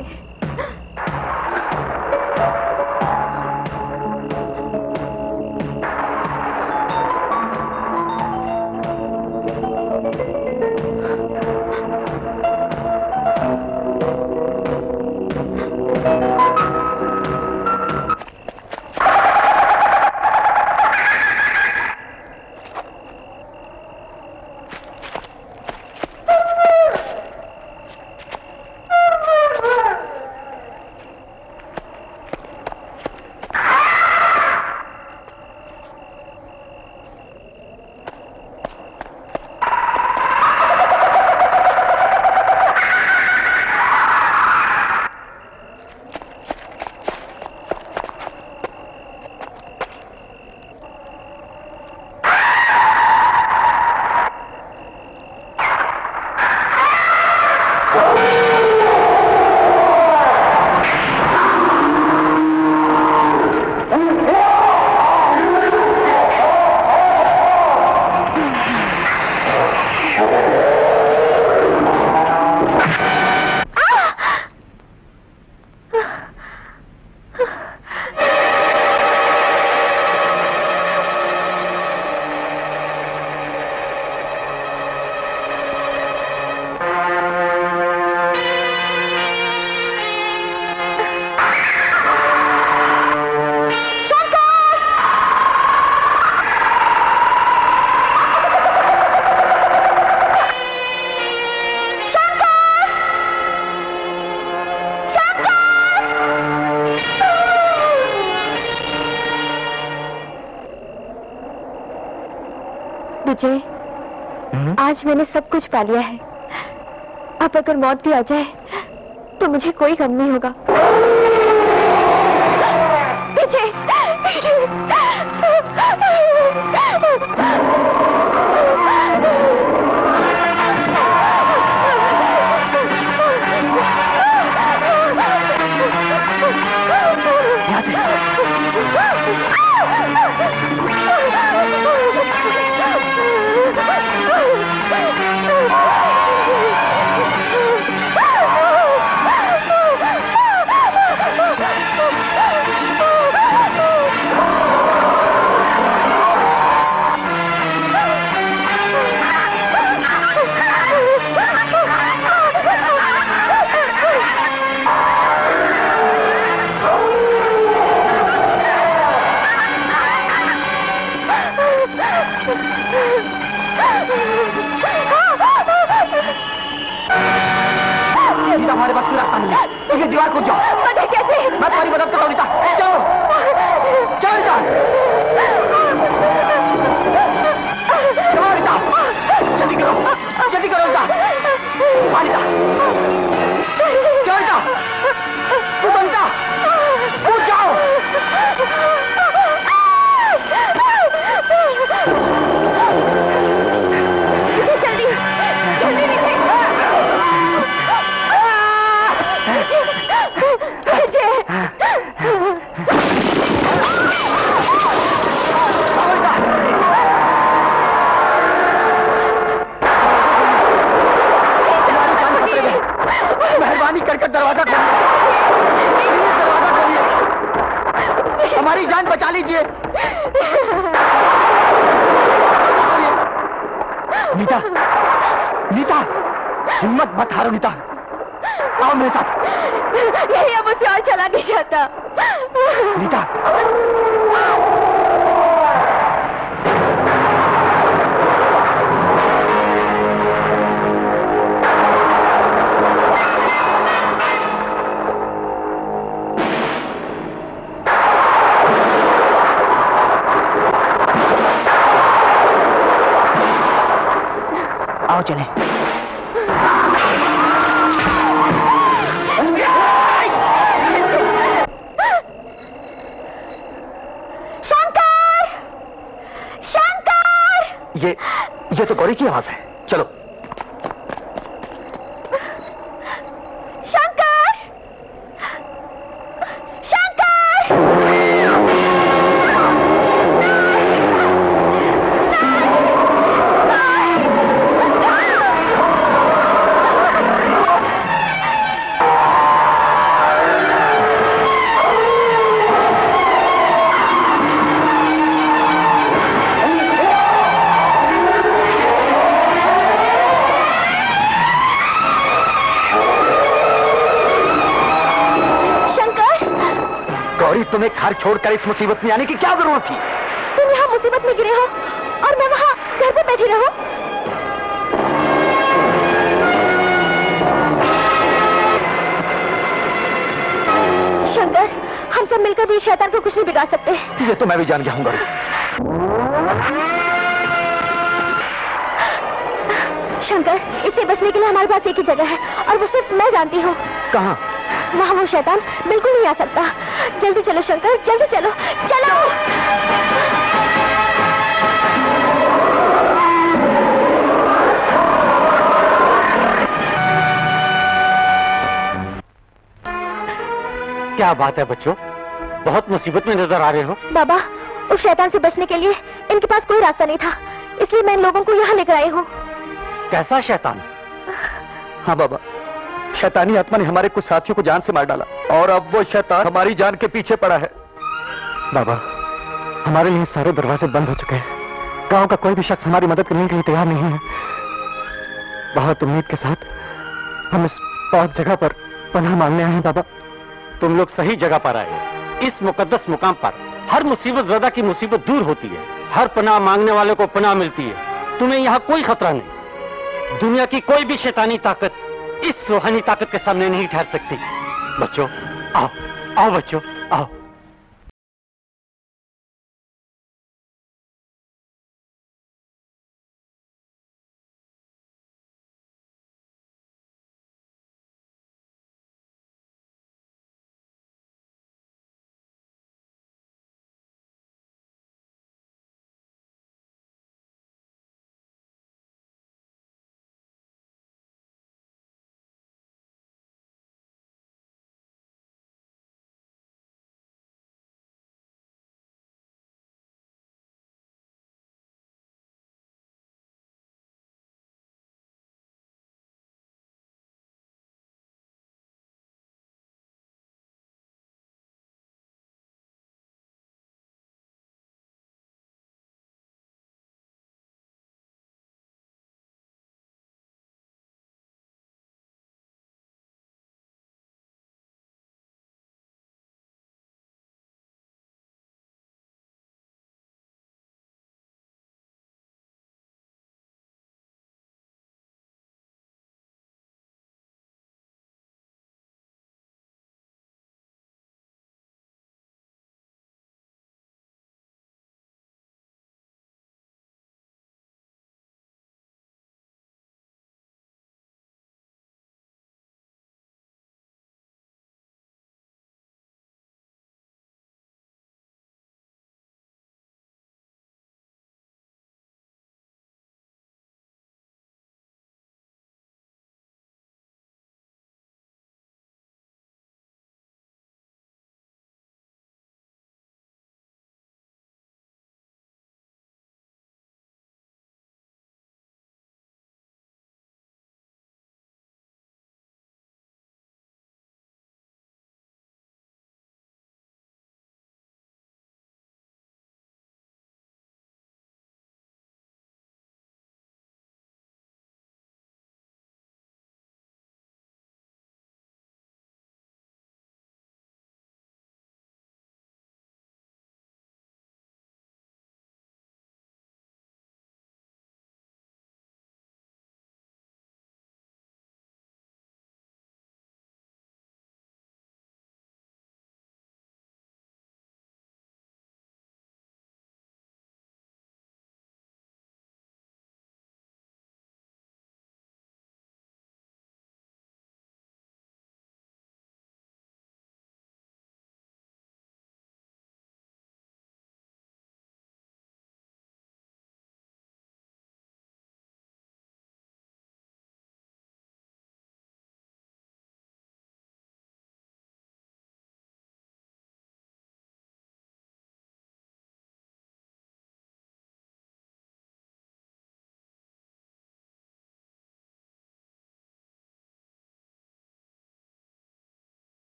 विजय, आज मैंने सब कुछ पा लिया है। अब अगर मौत भी आ जाए तो मुझे कोई गम नहीं होगा। विजय, यहाँ से हमारे पास कोई रास्ता नहीं है। एक दीवार कूद जाओ। मदद कैसे? मैं तुम्हारी मदद करता हूँ रीता। जाओ, जाओ रीता। जाओ रीता, जल्दी करो, जल्दी करो रीता। हाँ रीता, जाओ रीता, कूदो रीता, कूद जाओ। जल्दी, जल्दी विजय। मेहरबानी करके दरवाजा खोलिए, दरवाजा खोलिए, हमारी जान बचा लीजिए। नीता, नीता, हिम्मत मत हारो नीता, आओ मेरे साथ। यही अब उसे और चला नहीं जाता। नीता, आओ चलें। ये तो गौरी की आवाज है। चलो। शंकर! शंकर! तुम्हें घर छोड़कर इस मुसीबत में आने की क्या जरूरत थी? तुम यहाँ मुसीबत में गिरे हो और मैं वहाँ घर पे बैठी रहूं? शंकर, हम सब मिलकर भी शैतान को कुछ नहीं बिगाड़ सकते। ये तो मैं भी जान गया हूँ। शंकर, इससे बचने के लिए हमारे पास एक ही जगह है और वो सिर्फ मैं जानती हूँ। कहाँ? वहाँ वो शैतान बिल्कुल नहीं आ सकता। जल्दी चलो शंकर, जल्दी चलो, चलो। क्या बात है बच्चों, बहुत मुसीबत में नजर आ रहे हो। बाबा, उस शैतान से बचने के लिए इनके पास कोई रास्ता नहीं था, इसलिए मैं इन लोगों को यहाँ लेकर आई हूँ। कैसा शैतान? हाँ बाबा, शैतानी आत्मा ने हमारे कुछ साथियों को जान से मार डाला और अब वो शैतान हमारी जान के पीछे पड़ा है। बाबा, हमारे लिए सारे दरवाजे बंद हो चुके हैं। गांव का कोई भी शख्स हमारी मदद करने के लिए तैयार नहीं है। बहुत उम्मीद के साथ हम इस बहुत जगह पर पनाह मांगने आए हैं बाबा। तुम लोग सही जगह पर आए। इस मुकद्दस मुकाम पर हर मुसीबत ज़्यादा की मुसीबत दूर होती है। हर पनाह मांगने वाले को पनाह मिलती है। तुम्हें यहाँ कोई खतरा नहीं। दुनिया की कोई भी शैतानी ताकत इस रूहानी ताकत के सामने नहीं ठहर सकती। बच्चों आओ, आओ बच्चों आओ।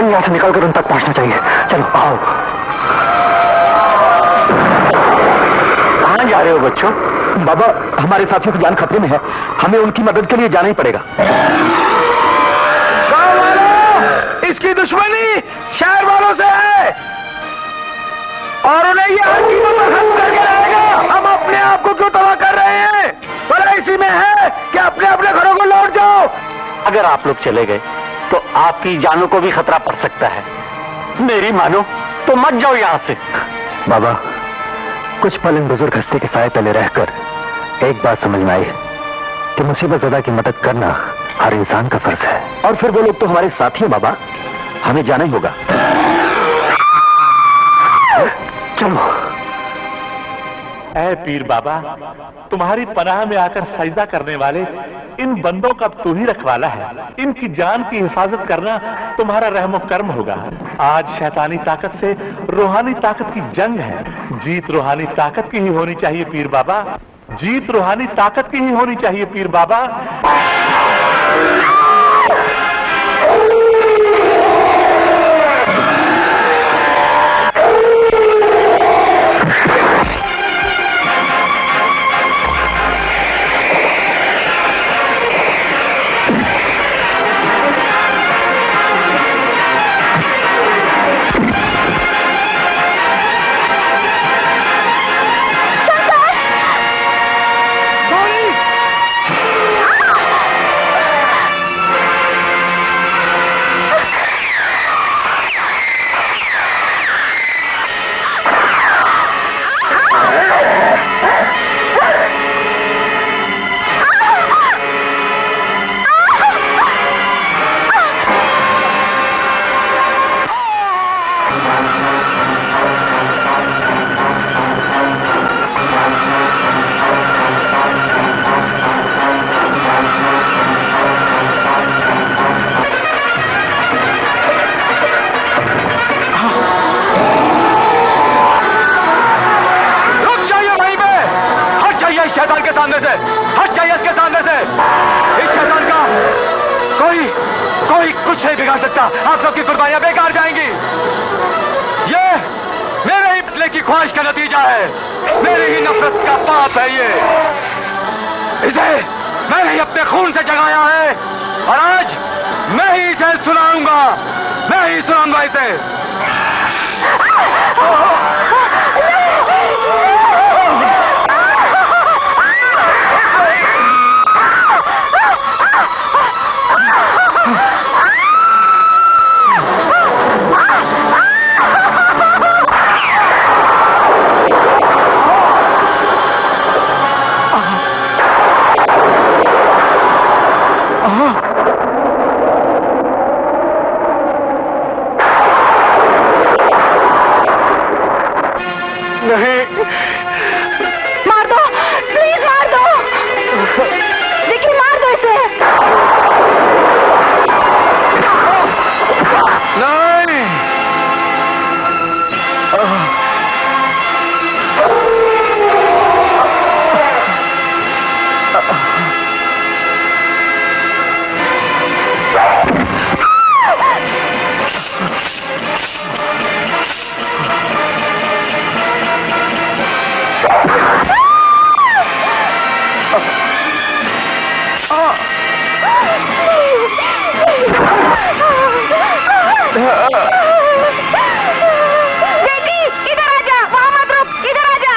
हमें यहाँ से निकलकर उन तक पहुंचना चाहिए। चलो आओ। कहाँ जा रहे हो बच्चों? बाबा, हमारे साथियों की जान खतरे में है, हमें उनकी मदद के लिए जाना ही पड़ेगा। गांव वालों, इसकी दुश्मनी शहर वालों से है और उन्हें ये हर कीमत पर खत्म करके रहेगा। हम अपने आप को क्यों तबाह कर रहे हैं? भला इसी में है कि अपने अपने घरों को लौट जाओ। अगर आप लोग चले गए तो आपकी जानों को भी खतरा पड़ सकता है। मेरी मानो तो मत जाओ यहाँ से। बाबा, कुछ पल इन बुजुर्ग हस्ती के साए तले रहकर एक बात समझ में आई कि मुसीबत ज़दा की मदद करना हर इंसान का फर्ज है। और फिर वो लोग तो हमारे साथी हैं बाबा, हमें जाना ही होगा। चलो। ऐ पीर बाबा, तुम्हारी पनाह में आकर सजदा करने वाले इन बंदों का तू ही रखवाला है। इनकी जान की हिफाजत करना तुम्हारा रहम कर्म होगा। आज शैतानी ताकत से रूहानी ताकत की जंग है। जीत रूहानी ताकत की ही होनी चाहिए पीर बाबा, जीत रूहानी ताकत की ही होनी चाहिए पीर बाबा। शैतान के सामने से हट जाइए, इसके सामने से। इस शैतान का कोई कुछ नहीं बिगाड़ सकता। आप सबकी कुर्बानियां बेकार जाएंगी। ये मेरे ही बदले की ख्वाहिश का नतीजा है, मेरी ही नफरत का पाप है। ये इसे मैंने ही अपने खून से जगाया है और आज मैं ही इसे सुनाऊंगा, मैं ही सुनाऊंगा इसे। मार दो, प्लीज मार दो, विकी मार दो इसे। नहीं, बेटी इधर आ जा, वहां मत रुक, इधर आ जा।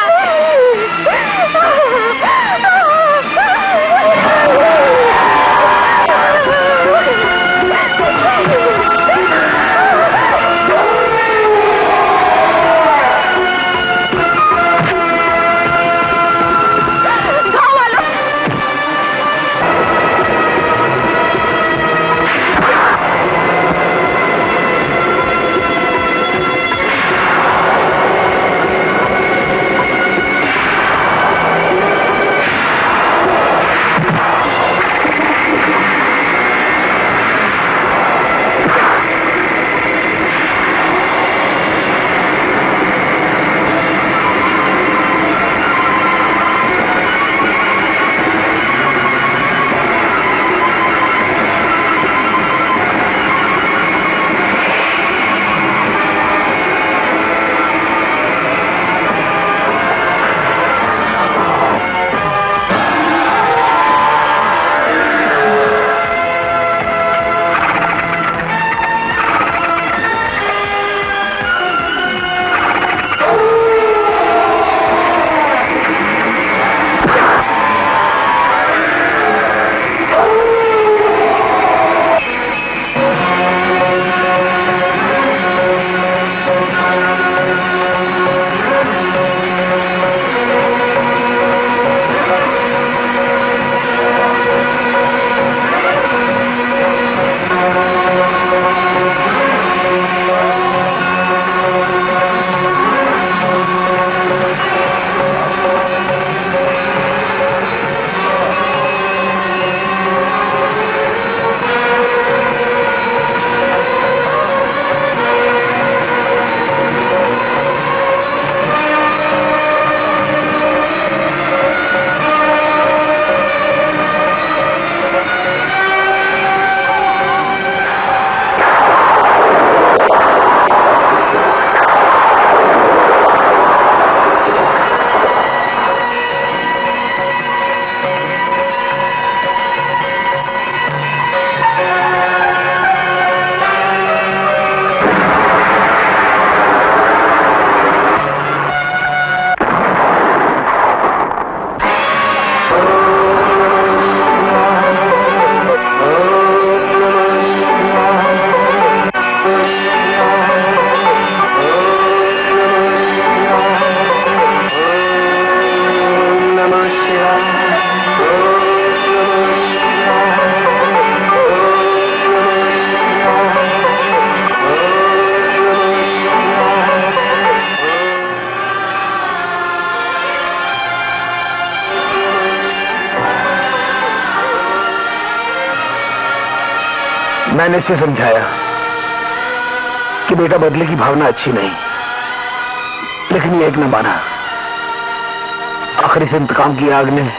मैंने इसे समझाया कि बेटा बदले की भावना अच्छी नहीं, लेकिन ये एक न माना। आखिर इस इंतकाम की आग ने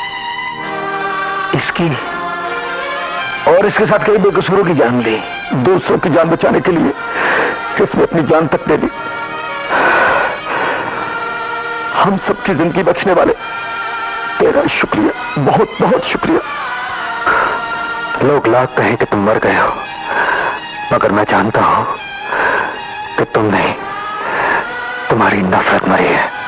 इसकी और इसके साथ कई बेकसूरों की जान ली। दूसरों की जान बचाने के लिए इसने अपनी जान तक दे दी। हम सबकी जिंदगी बख्शने वाले तेरा शुक्रिया, बहुत बहुत शुक्रिया। लोग लाख कहें कि तुम मर गए हो, मगर मैं जानता हूं कि तुम नहीं, तुम्हारी नफरत मरी है।